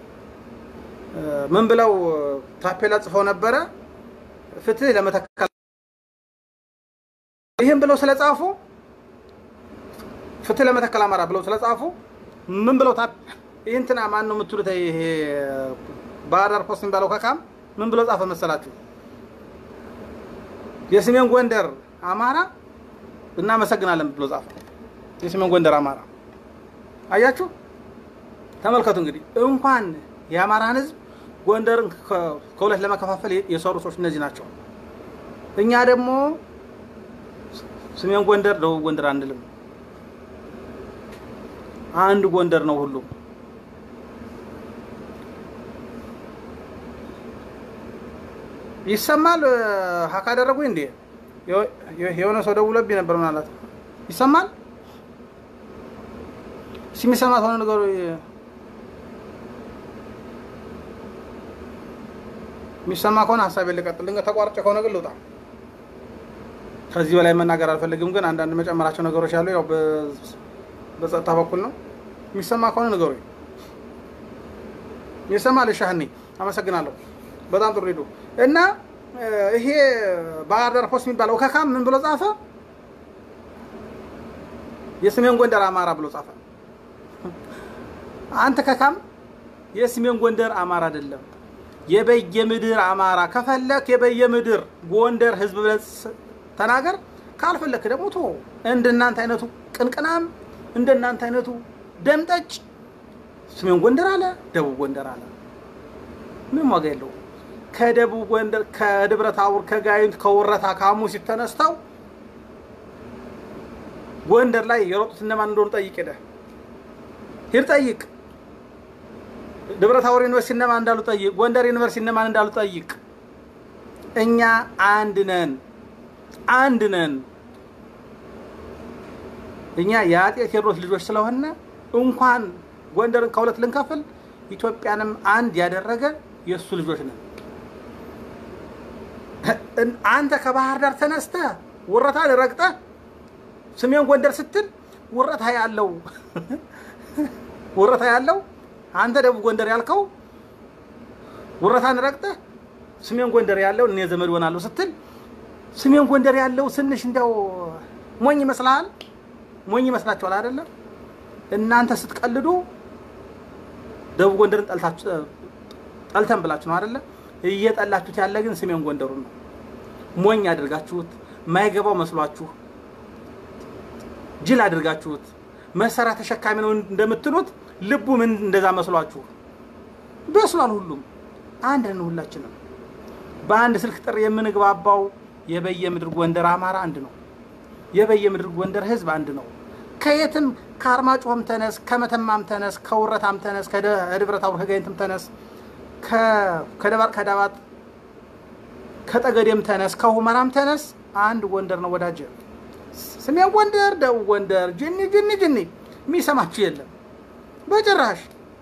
ምን ብለው ታፔላ ጽፈው ነበር ፍትህ ለመተከል ይሄን ብለው ስለጻፉ ፍትህ ለመተከል አማራ ብለው ስለጻፉ ምን ብለው እንትና ማን ነው የምትሉት ይሄ ባህር ፖስት የሚባለው ከካም ምን ብለው ጻፈ መሰላችሁ የሰሜን ጎንደር አማራ እናመሰግናለን ብሎ ጻፈ የሰሜን ጎንደር አማራ አያችሁ ተመልከቱ እንግዲህ እንኳን የአማራን ህዝብ ጎንደርን ከሁለት ለመከፋፈል የሰሩ ሰዎች እነዚህ ናቸው እኛ ደግሞ ሰሜን ጎንደር ደቡብ ጎንደር አንልም አንድ ጎንደር ነው ሁሉ ይሰማል ሀካ አደረጉ እንዴ የሆነ ሰው ደውሎብኝ ነበር ማለት ይሰማል ሲሚሰማ ሆነ ነገር ሚሰማ ከሆነ ሐሳብ ልቀጥልኝ ተቋርጬ ከሆነ ግን ልውጣ ከዚህ በላይ መናገር አልፈልግም ግን አንዳንድ መጨመራቸው ነገሮች ያሉ ያው በጸጥታ በኩል ነው ሚሰማ ከሆነ ነገሮች ይሰማል ሻህኒ አመሰግናለሁ በጣም ጥሩ ሄዱ እና ይሄ ባህር ዳር ፖስት የሚባለው ከካም ምን ብሎ ጻፈ የሰሜን ጎንደር አማራ ብሎ ጻፈ አንተ ከካም የሰሜን ጎንደር አማራ አይደለም የበየምድር አማራ ከፈለክ የበየምድር ጎንደር ህዝብ ብለህ ተናገር ካልፈለክ ደግሞ ቶ እንደናንተ አይነቱ ቅንቅናም እንደናንተ አይነቱ ደምጠጭ ሰሜን ጎንደር አለ ደቡብ ጎንደር አለ ምን ዋጋ የለው ከደቡብ ጎንደር ከደብረ ታቦር ከጋይንት ከወረታ ካሙስ ተነስተው ጎንደር ላይ የሮጡት እነማን እንደሆኑ ጠይቅ ሄደ ሄር ጠይቅ ደብረ ታቦር ዩኒቨርሲቲ እነማን እንዳሉ ጠይቅ ጎንደር ዩኒቨርሲቲ እነማን እንዳሉ ጠይቅ እኛ አንድ ነን እኛ የአጤ ቴዎድሮስ ልጆች ስለሆነ እንኳን ጎንደርን ከሁለት ልንከፍል ኢትዮጵያንም አንድ ያደረገ የሱ ልጆች ነን አንተ ከባህር ዳር ተነስተ ወረታ ረግጠ ሰሜን ጎንደር ስትል ወረታ ያለው አንተ ደቡብ ጎንደር ያልከው ወረታን ረግጠ ሰሜን ጎንደር ያለው እኔ ዘመድ ሆናለሁ ስትል ሰሜን ጎንደር ያለው ስንሽ እንደው ሞኝ ይመስላችኋል አይደለ እናንተ ስትቀልዱ ደቡብ ጎንደርን ጠልተን ብላችሁ ነው አይደለ እየጠላችሁት ያለ ግን ሰሜን ጎንደሩ ነው ሞኝ አድርጋችሁት ማይገባው መስሏችሁ ጅል አድርጋችሁት መሰራ ተሸካሚ ነው እንደምትሉት ልቡ ምን እንደዛ መስሏችሁ በስሏል ሁሉም አንድ ነው ሁላችንም በአንድ ስልክ ጥሪ የምንግባባው የበየምድር ጎንደር አማራ አንድ ነው የበየምድር ጎንደር ህዝብ አንድ ነው ከየትም ካርማጭሆም ተነስ ከመተማም ተነስ ከውረታም ተነስ ከደብረ ታቦር ከጋይንትም ተነስ ከዳባት ከጠገዴም ተነስ ከሁመራም ተነስ አንድ ጎንደር ነው ወዳጅ ሰሜን ጎንደር ደቡብ ጎንደር ጅኒ የሚሰማችሁ የለም በጭራሽ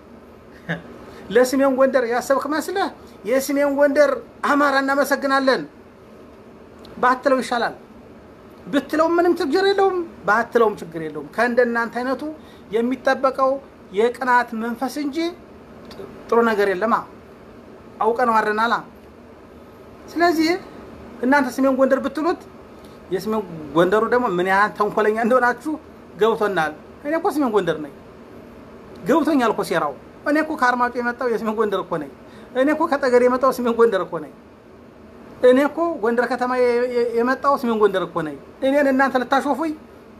ለሰሜን ጎንደር ያሰብክ መስለህ የሰሜን ጎንደር አማራ እናመሰግናለን ባትለው ይሻላል ብትለው ምንም ችግር የለውም ባትለውም ችግር የለውም ከእንደናንተ አይነቱ የሚጠበቀው የቅናት መንፈስ እንጂ ጥሩ ነገር የለማ አውቀነው አረናላ ስለዚህ እናንተ ሰሜን ጎንደር ብትሉት የሰሜን ጎንደሩ ደግሞ ምን ያህል ተንኮለኛ እንደሆናችሁ ገብቶናል እኔ እኮ ሰሜን ጎንደር ነኝ ገብቶኛል እኮ ሴራው እኔ እኮ ካርማጭሆ የመጣው የሰሜን ጎንደር እኮ ነኝ እኔ እኮ ከጠገዴ የመጣው ሰሜን ጎንደር እኮ ነኝ እኔ እኮ ጎንደር ከተማ የመጣው ሰሜን ጎንደር እኮ ነኝ እኔን እናንተ ልታሾፉኝ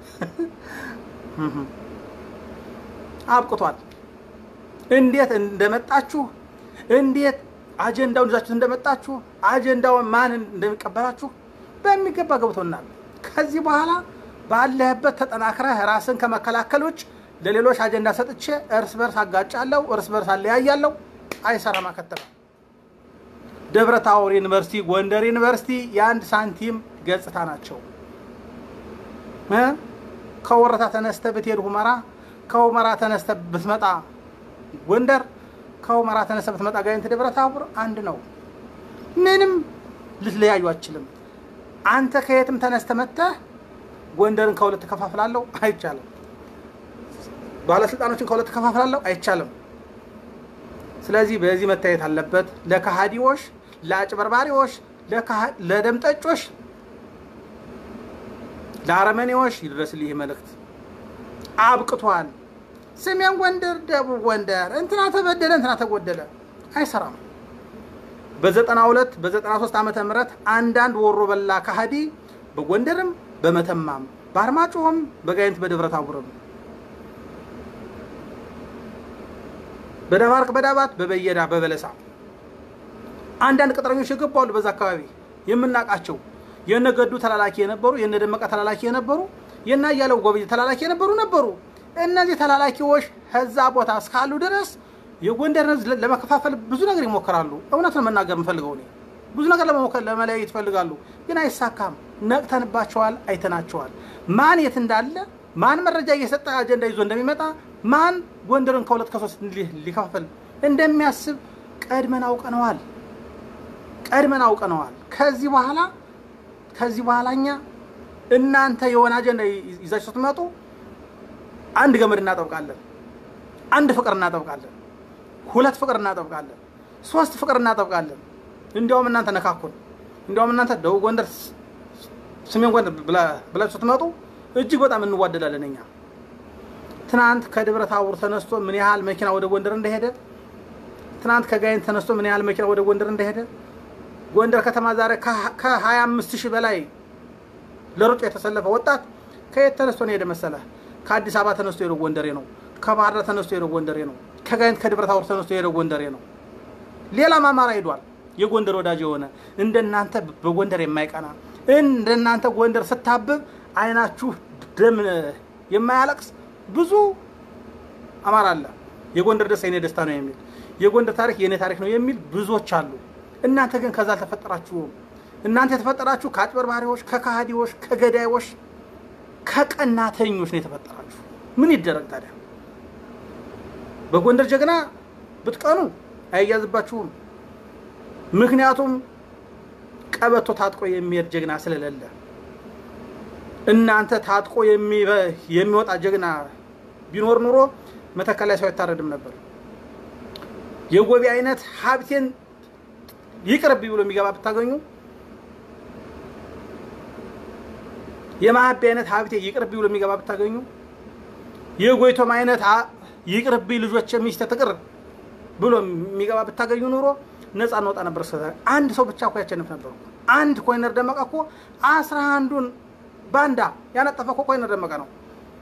አብቅቷል እንዴት እንደመጣችሁ እንዴት አጀንዳውን ይዛችሁ እንደመጣችሁ አጀንዳው ማን እንደሚቀበላችሁ በሚገባ ገብቶናል ከዚህ በኋላ ባለህበት ተጠናክረህ ራስን ከመከላከሎች ለሌሎች አጀንዳ ሰጥቼ እርስ በርስ አጋጫለሁ እርስ በርስ አለያያለሁ አይሰራም አከተለ ደብረ ታቦር ዩኒቨርሲቲ ጎንደር ዩኒቨርሲቲ የአንድ ሳንቲም ገጽታ ናቸው ከወረታ ተነስተ ብትሄድ ሁመራ ከሁመራ ተነስተ ብትመጣ ጎንደር ከሁመራ ተነስተ ብትመጣ ጋይንት ደብረ ታቦር አንድ ነው ምንም ልትለያዩ አትችልም አንተ ከየትም ተነስተ መጥተህ ጎንደርን ከሁለት ተከፋፍላለሁ አይቻልም ባለስልጣኖችን ከሁለት ተከፋፍላለሁ አይቻልም ስለዚህ በዚህ መታየት አለበት ለካሃዲዎች ለአጭበርባሪዎች ለደምጠጮች ለአረመኔዎች ይድረስልህ መልእክት አብቅቷል ሰሜን ጎንደር ደቡብ ጎንደር እንትና ተበደለ እንትና ተጎደለ አይሰራም በ92 በ93 ዓመተ ምህረት አንዳንድ ወሮ በላ ካሃዲ በጎንደርም በመተማም በአርማጭሆም በጋይንት በደብረ ታቦርም በደባርቅ በዳባት በበየዳ በበለሳ አንዳንድ ቅጥረኞች ይገባሉ በዛ አካባቢ የምናቃቸው የነገዱ ተላላኪ የነበሩ የነደመቀ ተላላኪ የነበሩ የናያለው ጎብይ ተላላኪ ነበሩ እነዚህ ተላላኪዎች ከዛ ቦታ እስካሉ ድረስ የጎንደር ለመከፋፈል ብዙ ነገር ይሞክራሉ እውነቱን መናገር እንፈልገው ነው ብዙ ነገር ለመሞከር ለመለያየት ይፈልጋሉ ግን አይሳካም ነቅተንባቸዋል አይተናቸዋል ማን የት እንዳለ ማን መረጃ እየሰጠ አጀንዳ ይዞ እንደሚመጣ ማን ጎንደርን ከሁለት ከሶስት ሊከፋፈል እንደሚያስብ ቀድመን አውቀነዋል ከዚህ በኋላኛ እናንተ የሆነ አጀንዳ ይዛችሁ ስትመጡ አንድ ገመድ እናጠብቃለን አንድ ፍቅር እናጠብቃለን ሁለት ፍቅር እናጠብቃለን ሶስት ፍቅር እናጠብቃለን እንዲያውም እናንተ ነካኩን እንዲያውም እናንተ ደቡብ ጎንደር ሰሜን ጎንደር ብላችሁ ስትመጡ እጅግ በጣም እንዋደዳለን እኛ ትናንት ከደብረ ታቦር ተነስቶ ምን ያህል መኪና ወደ ጎንደር እንደሄደ ትናንት ከጋይንት ተነስቶ ምን ያህል መኪና ወደ ጎንደር እንደሄደ ጎንደር ከተማ ዛሬ ከ25000 በላይ ለሩጫ የተሰለፈ ወጣት ከየት ተነስቶ ነው የሄደ መሰለ ከአዲስ አበባ ተነስቶ የሄደ ጎንደሬ ነው ከባህር ዳር ተነስቶ የሄደ ጎንደሬ ነው ከጋይንት ከደብረ ታቦር ተነስቶ የሄደ ጎንደሬ ነው ሌላ ማማራ ሄዷል የጎንደር ወዳጅ የሆነ እንደናንተ በጎንደር የማይቀና እንደናንተ ጎንደር ስታብብ አይናችሁ ደም የማያለቅስ ብዙ አማራ አለ የጎንደር ደስ አይኔ ደስታ ነው የሚል የጎንደር ታሪክ የኔ ታሪክ ነው የሚል ብዙዎች አሉ። እናንተ ግን ከዛ ተፈጠራችሁ። እናንተ የተፈጠራችሁ ከአጭበርባሪዎች፣ ከካሃዲዎች፣ ከገዳዮች፣ ከቀናተኞች ነው የተፈጠራችሁ። ምን ይደረግ ታዲያ? በጎንደር ጀግና ብትቀኑ አይያዝባችሁም። ምክንያቱም ቀበቶ ታጥቆ የሚሄድ ጀግና ስለሌለ። እናንተ ታጥቆ የሚወጣ ጀግና ቢኖር ኑሮ መተከል ላይ ሰው አይታረድም ነበር። የጎቢ አይነት ሀብቴን ይቅርብ ብሎ የሚገባ ብታገኙ፣ የማህቤ አይነት ሀብቴ ይቅርብ ብሎ የሚገባ ብታገኙ፣ የጎይቶም አይነት ይቅርብ ልጆች ሚስት ተቅር ብሎ የሚገባ ብታገኙ ኑሮ ነፃ እንወጣ ነበር። አንድ ሰው ብቻ እኮ ያቸንፍ ነበር። አንድ ኮይነር ደመቀ እኮ 11ዱን ባንዳ ያነጠፈ እኮ ኮይነር ደመቀ ነው።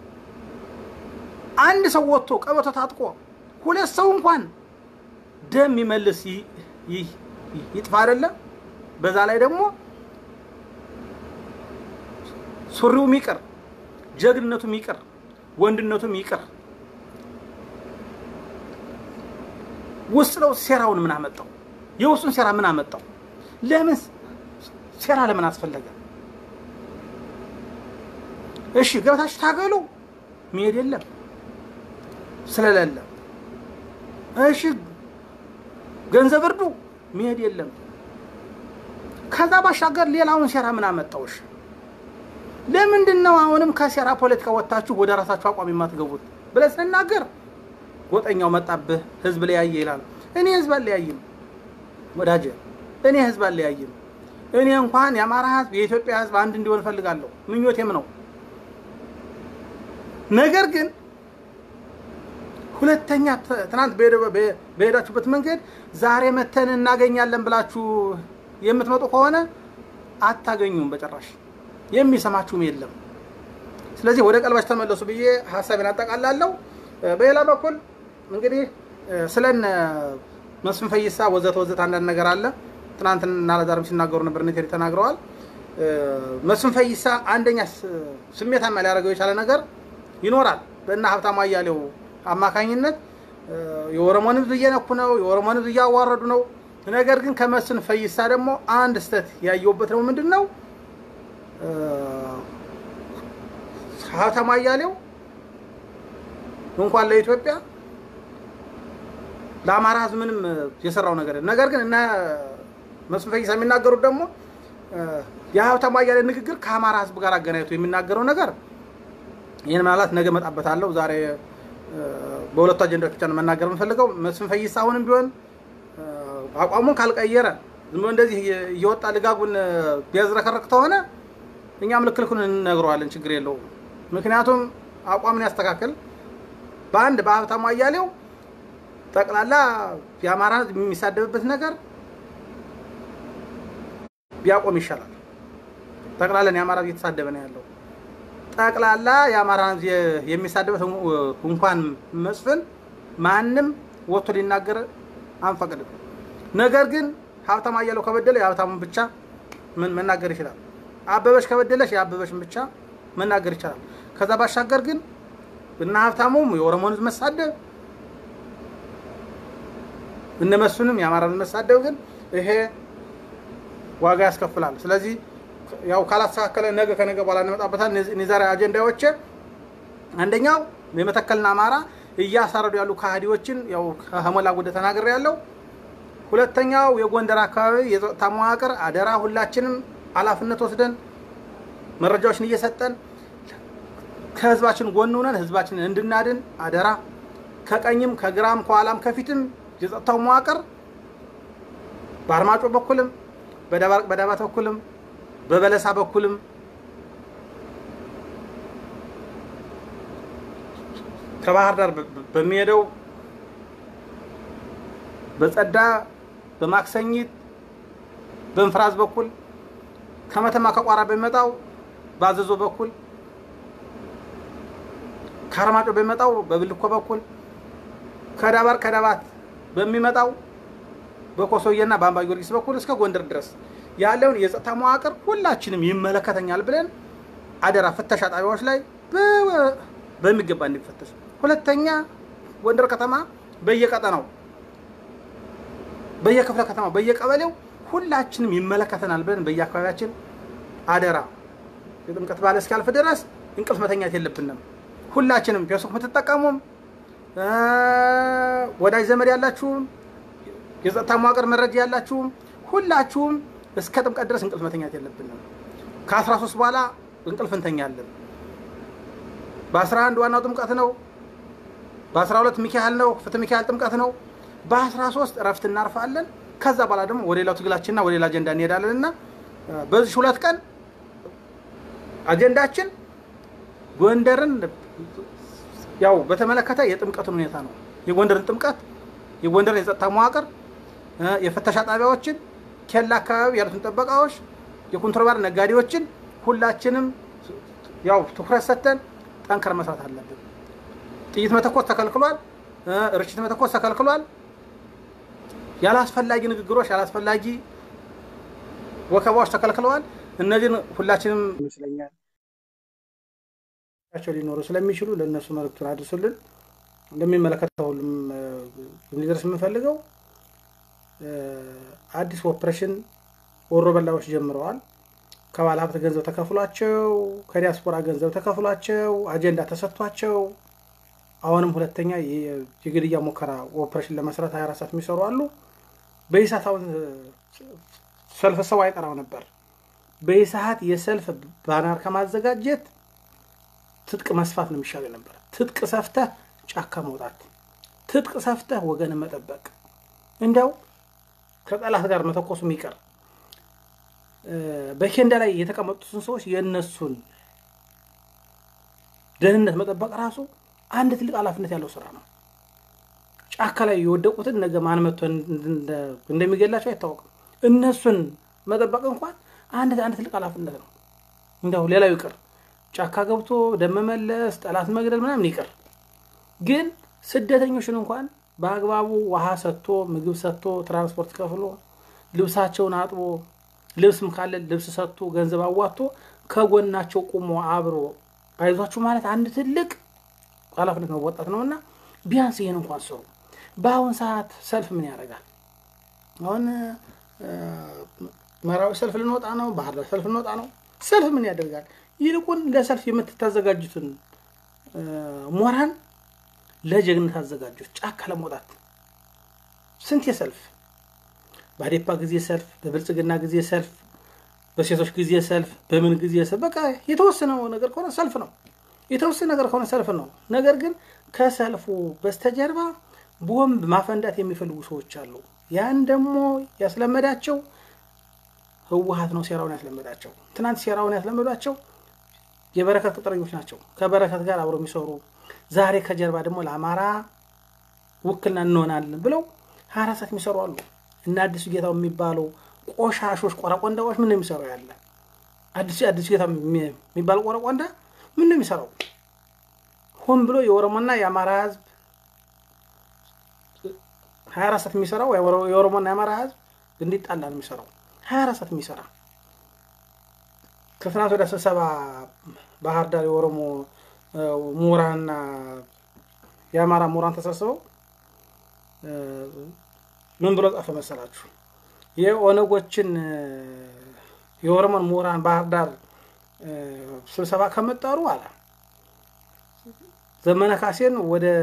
አንድ ሰው ወጥቶ ቀበቶ ታጥቆ ሁለት ሰው እንኳን ደም ይመልስ ይጥፋ አይደለ? በዛ ላይ ደግሞ ሱሪውም ይቅር፣ ጀግንነቱም ይቅር፣ ወንድነቱም ይቅር። ውስጥ ነው ሴራውን ምን አመጣው? የውስጡን ሴራ ምን አመጣው? ለምን ሴራ ለምን አስፈለገ? እሺ ገብታችሁ ታገሉ መሄድ የለም ስለሌለ። እሺ ገንዘብ እርዱ መሄድ የለም። ከዛ ባሻገር ሌላውን ሴራ ምን አመጣውሽ? ለምንድነው አሁንም ከሴራ ፖለቲካ ወጣችሁ ወደ ራሳችሁ አቋም የማትገቡት? ብለህ ስናገር ጎጠኛው መጣብህ፣ ህዝብ ላይ ያየ ይላል። እኔ ህዝብ ላይ ያየም ወዳጄ፣ እኔ ህዝብ ላይ ያየም። እኔ እንኳን የአማራ ህዝብ የኢትዮጵያ ህዝብ አንድ እንዲሆን ፈልጋለሁ፣ ምኞቴም ነው። ነገር ግን ሁለተኛ ትናንት በሄዳችሁበት መንገድ ዛሬ መተን እናገኛለን ብላችሁ የምትመጡ ከሆነ አታገኙም። በጭራሽ የሚሰማችሁም የለም። ስለዚህ ወደ ቀልባች ተመለሱ ብዬ ሐሳቤን አጠቃላለሁ። በሌላ በኩል እንግዲህ ስለነ መስፍን ፈይሳ ወዘተ አንዳንድ ነገር አለ። ትናንትና ለዛሬም ሲናገሩ ነበር፣ ነቴሪ ተናግረዋል። መስፍን ፈይሳ አንደኛ ስሜታማ ሊያደርገው የቻለ ነገር ይኖራል። በእና ሀብታሙ አያሌው አማካኝነት የኦሮሞን ህዝብ እየነኩ ነው፣ የኦሮሞን ህዝብ እያዋረዱ ነው። ነገር ግን ከመስፍን ፈይሳ ደግሞ አንድ ስተት ያየውበት ነው። ምንድነው? ሀብታሙ አያሌው እንኳን ለኢትዮጵያ ለአማራ ህዝብ ምንም የሰራው ነገር የለም። ነገር ግን እና መስፍን ፈይሳ የሚናገሩት ደግሞ የሀብታሙ አያሌው ንግግር ከአማራ ህዝብ ጋር አገናኝቶ የሚናገረው ነገር ይሄን ማለት ነገ መጣበታለሁ። ዛሬ በሁለቱ አጀንዳዎች ብቻ ነው መናገር የምፈልገው። መስፍን ፈይሳ አሁንም ቢሆን አቋሙን ካልቀየረ ዝም ብሎ እንደዚህ እየወጣ ልጋጉን ቢያዝረከረክ ተሆነ እኛም ልክልኩን እንነግረዋለን፣ ችግር የለውም። ምክንያቱም አቋሙን ያስተካክል። በአንድ በሀብታሙ አያሌው ጠቅላላ የአማራ የሚሳደብበት ነገር ቢያቆም ይሻላል። ጠቅላላ የአማራ እየተሳደበ ነው ያለው። ጠቅላላ የአማራ የሚሳደበት እንኳን መስፍን ማንም ወጥቶ ሊናገር አንፈቅድም። ነገር ግን ሀብታሙ አያሌው ከበደለ የሀብታሙን ብቻ መናገር ይችላል። አበበሽ ከበደለሽ የአበበሽን ብቻ መናገር ይችላል። ከዛ ባሻገር ግን እና ሀብታሙም የኦሮሞን ህዝብ መሳደብ እነ መስፍንም የአማራን መሳደብ ግን ይሄ ዋጋ ያስከፍላል። ስለዚህ ያው ካላስተካከለ ነገ ከነገ በኋላ እንመጣበታል። ኒዛራ አጀንዳዎች አንደኛው የመተከልና አማራ እያሳረዱ ያሉ ካህዲዎችን ያው ከሞላ ጎደል ተናግሬ ያለው። ሁለተኛው የጎንደር አካባቢ የጸጥታ መዋቅር አደራ ሁላችንም ኃላፊነት ወስደን መረጃዎችን እየሰጠን ከህዝባችን ጎን ሆነን ህዝባችንን እንድናድን አደራ። ከቀኝም ከግራም ከኋላም ከፊትም የጸጥታው መዋቅር በአርማጮ በኩልም በዳባት በኩልም በበለሳ በኩልም ከባህር ዳር በሚሄደው በጸዳ በማክሰኝት በእንፍራዝ በኩል ከመተማ ከቋራ በሚመጣው ባዘዞ በኩል ከአርማጮ በሚመጣው በብልኮ በኩል ከዳባት በሚመጣው በኮሶየና በአምባ ጊዮርጊስ በኩል እስከ ጎንደር ድረስ ያለውን የጸጥታ መዋቅር ሁላችንም ይመለከተኛል ብለን አደራ ፍተሻ ጣቢያዎች ላይ በሚገባ እንዲፈተሽ። ሁለተኛ ጎንደር ከተማ በየቀጠናው በየክፍለ ከተማው በየቀበሌው ሁላችንም ይመለከተናል ብለን በየአካባቢያችን አደራ የጥምቀት በዓል እስኪያልፍ ድረስ እንቅልፍ መተኛት የለብንም። ሁላችንም ፌስቡክ የምትጠቀሙም ወዳጅ ዘመድ ያላችሁም የጸጥታ መዋቅር መረጃ ያላችሁም ሁላችሁም እስከ ጥምቀት ድረስ እንቅልፍ መተኛት የለብንም። ከ13 በኋላ እንቅልፍ እንተኛለን። በ11 ዋናው ጥምቀት ነው። በ12 ሚካኤል ነው፣ ፍትህ ሚካኤል ጥምቀት ነው። በ13 እረፍት እናርፋለን። ከዛ በኋላ ደግሞ ወደ ሌላው ትግላችንና ወደ ሌላ አጀንዳ እንሄዳለንና በዚህ 2 ቀን አጀንዳችን ጎንደርን ያው በተመለከተ የጥምቀቱን ሁኔታ ነው። የጎንደርን ጥምቀት፣ የጎንደርን የጸጥታ መዋቅር፣ የፍተሻ ጣቢያዎችን፣ ኬላ አካባቢ ያሉትን ጥበቃዎች፣ የኮንትሮባንድ ነጋዴዎችን ሁላችንም ያው ትኩረት ሰጥተን ጠንከር መስራት አለብን። ጥይት መተኮስ ተከልክሏል። ርችት መተኮስ ተከልክሏል። ያላስፈላጊ ንግግሮች፣ ያላስፈላጊ ወከባዎች ተከልክለዋል። እነዚህን ሁላችንም ይመስለኛል ያቸው ሊኖሩ ስለሚችሉ ለነሱ መልእክቱን አድርሱልን። እንደሚመለከተው ሁሉም እንዲደርስ የምንፈልገው አዲስ ኦፕሬሽን ወሮበላዎች ጀምረዋል። ከባለ ሀብት ገንዘብ ተከፍሏቸው፣ ከዲያስፖራ ገንዘብ ተከፍሏቸው፣ አጀንዳ ተሰጥቷቸው አሁንም ሁለተኛ የግድያ ሙከራ ኦፕሬሽን ለመስራት 24 ሰዓት የሚሰሩ አሉ። በይሳታው ሰልፍ ሰው አይጠራው ነበር። በይሳት የሰልፍ ባነር ከማዘጋጀት ትጥቅ መስፋት ነው የሚሻለው ነበር። ትጥቅ ሰፍተህ ጫካ መውጣት፣ ትጥቅ ሰፍተህ ወገን መጠበቅ፣ እንደው ከጠላት ጋር መተኮሱ የሚቀር በኬንዳ ላይ የተቀመጡትን ሰዎች የነሱን ደህንነት መጠበቅ ራሱ አንድ ትልቅ ኃላፊነት ያለው ስራ ነው። ጫካ ላይ የወደቁትን ነገ ማን መጥቶ እንደሚገላቸው አይታወቅም። እነሱን መጠበቅ እንኳን አንድ ትልቅ ኃላፊነት ነው። እንደው ሌላው ይቀር ጫካ ገብቶ ደም መመለስ፣ ጠላት መግደል ምናምን ይቀር፣ ግን ስደተኞችን እንኳን በአግባቡ ውሃ ሰጥቶ፣ ምግብ ሰጥቶ፣ ትራንስፖርት ከፍሎ፣ ልብሳቸውን አጥቦ፣ ልብስም ካለ ልብስ ሰጥቶ፣ ገንዘብ አዋጥቶ ከጎናቸው ቆሞ አብሮ አይዟችሁ ማለት አንድ ትልቅ ኃላፊነት መወጣት ነውና ቢያንስ ይሄን እንኳን ሰው በአሁን ሰዓት ሰልፍ ምን ያደርጋል? አሁን መራዊ ሰልፍ ልንወጣ ነው፣ ባህር ዳር ሰልፍ ልንወጣ ነው። ሰልፍ ምን ያደርጋል? ይልቁን ለሰልፍ የምትታዘጋጁትን ሞራን ለጀግነት አዘጋጁት። ጫካ ለመውጣት ስንት የሰልፍ በአዴፓ ጊዜ ሰልፍ፣ በብልጽግና ጊዜ ሰልፍ፣ በሴቶች ጊዜ ሰልፍ፣ በምን ጊዜ ሰልፍ፣ በቃ የተወሰነው ነገር ከሆነ ሰልፍ ነው። የተወሰነ ነገር ከሆነ ሰልፍ ነው። ነገር ግን ከሰልፉ በስተጀርባ ቦምብ ማፈንዳት የሚፈልጉ ሰዎች አሉ። ያን ደግሞ ያስለመዳቸው ህወሓት ነው። ሴራውን ያስለመዳቸው ትናንት ሴራውን ያስለመዳቸው የበረከት ቅጥረኞች ናቸው። ከበረከት ጋር አብረው የሚሰሩ ዛሬ ከጀርባ ደግሞ ለአማራ ውክልና እንሆናለን ብለው 24 ሰዓት የሚሰሩ አሉ። እና አዲስ ጌታው የሚባለው ቆሻሾች ቆራቆንዳዎች ምን ነው የሚሰሩ ያለ አዲስ ጌታው የሚባለው ቆራቆንዳ ምን ነው የሚሰራው? ሆን ብሎ የኦሮሞና የአማራ ህዝብ 24 ሰዓት የሚሰራው የኦሮሞና የአማራ ህዝብ እንዲጣላ ነው የሚሰራው። 24 ሰዓት የሚሰራ ከትናንት ወደ ስብሰባ ባህር ዳር የኦሮሞ ምሁራንና የአማራ ምሁራን ተሰብስበው ምን ብሎ ጻፈ መሰላችሁ? የኦነጎችን የኦሮሞን ምሁራን ባህር ዳር ስብሰባ ከመጣሩ አለ ዘመነ ካሴን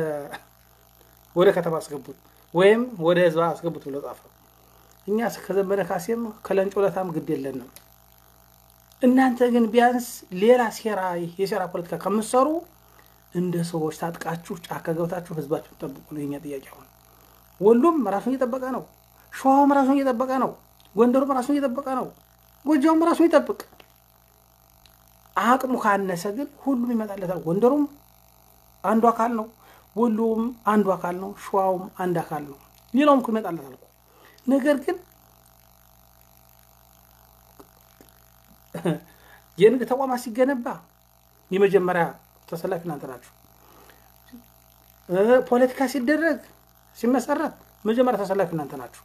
ወደ ከተማ አስገቡት ወይም ወደ ህዝብ አስገቡት ብሎ ጻፈ። እኛ ከዘመነ ካሴም ከለንጮለታም ግድ የለንም። እናንተ ግን ቢያንስ ሌላ የሴራ ፖለቲካ ከምትሰሩ እንደ ሰዎች ታጥቃችሁ ጫካ ገብታችሁ ህዝባችሁ ተጠብቁ ነው የኛ ጥያቄ። አሁን ወሎም ራሱን እየጠበቀ ነው፣ ሸዋም ራሱን እየጠበቀ ነው፣ ጎንደሩም ራሱን እየጠበቀ ነው፣ ጎጃም ራሱን ይጠብቅ። አቅሙ ካነሰ ግን ሁሉም ይመጣለታል። ጎንደሩም አንዱ አካል ነው፣ ወሎም አንዱ አካል ነው፣ ሸዋውም አንድ አካል ነው፣ ሌላውም ይመጣለታል። ነገር ግን የንግድ ተቋማት ሲገነባ የመጀመሪያ ተሰላፊ እናንተ ናችሁ። ፖለቲካ ሲደረግ ሲመሰረት መጀመሪያ ተሰላፊ እናንተ ናችሁ።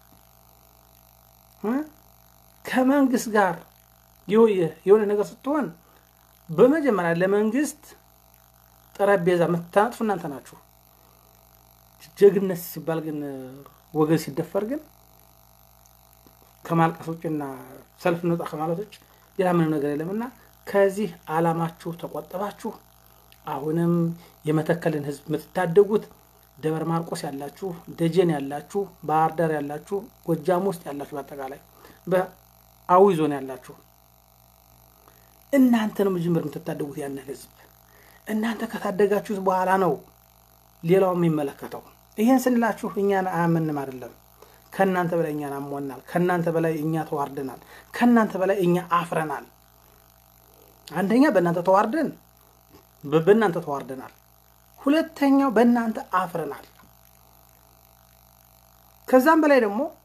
ከመንግስት ጋር የሆነ ነገር ስትሆን በመጀመሪያ ለመንግስት ጠረጴዛ መታጠፍ እናንተ ናችሁ። ጀግነት ሲባል ግን ወገን ሲደፈር ግን ከማልቀስ ውጭና ሰልፍ እንውጣ ከማለት ውጭ ሌላ ምንም ነገር የለምና ከዚህ ዓላማችሁ ተቆጥባችሁ አሁንም የመተከልን ህዝብ የምትታደጉት ደብረ ማርቆስ ያላችሁ ደጀን ያላችሁ ባህር ዳር ያላችሁ ጎጃም ውስጥ ያላችሁ በአጠቃላይ በአዊ ዞን ያላችሁ እናንተ ነው መጀመር የምትታደጉት ያን ህዝብ እናንተ ከታደጋችሁት በኋላ ነው ሌላው የሚመለከተው ይሄን ስንላችሁ እኛን አያምንም አይደለም ከናንተ በላይ እኛን አሞናል ከናንተ በላይ እኛ ተዋርደናል ከናንተ በላይ እኛ አፍረናል አንደኛ በእናንተ ተዋርደን በእናንተ ተዋርደናል ሁለተኛው በእናንተ አፍረናል ከዛም በላይ ደግሞ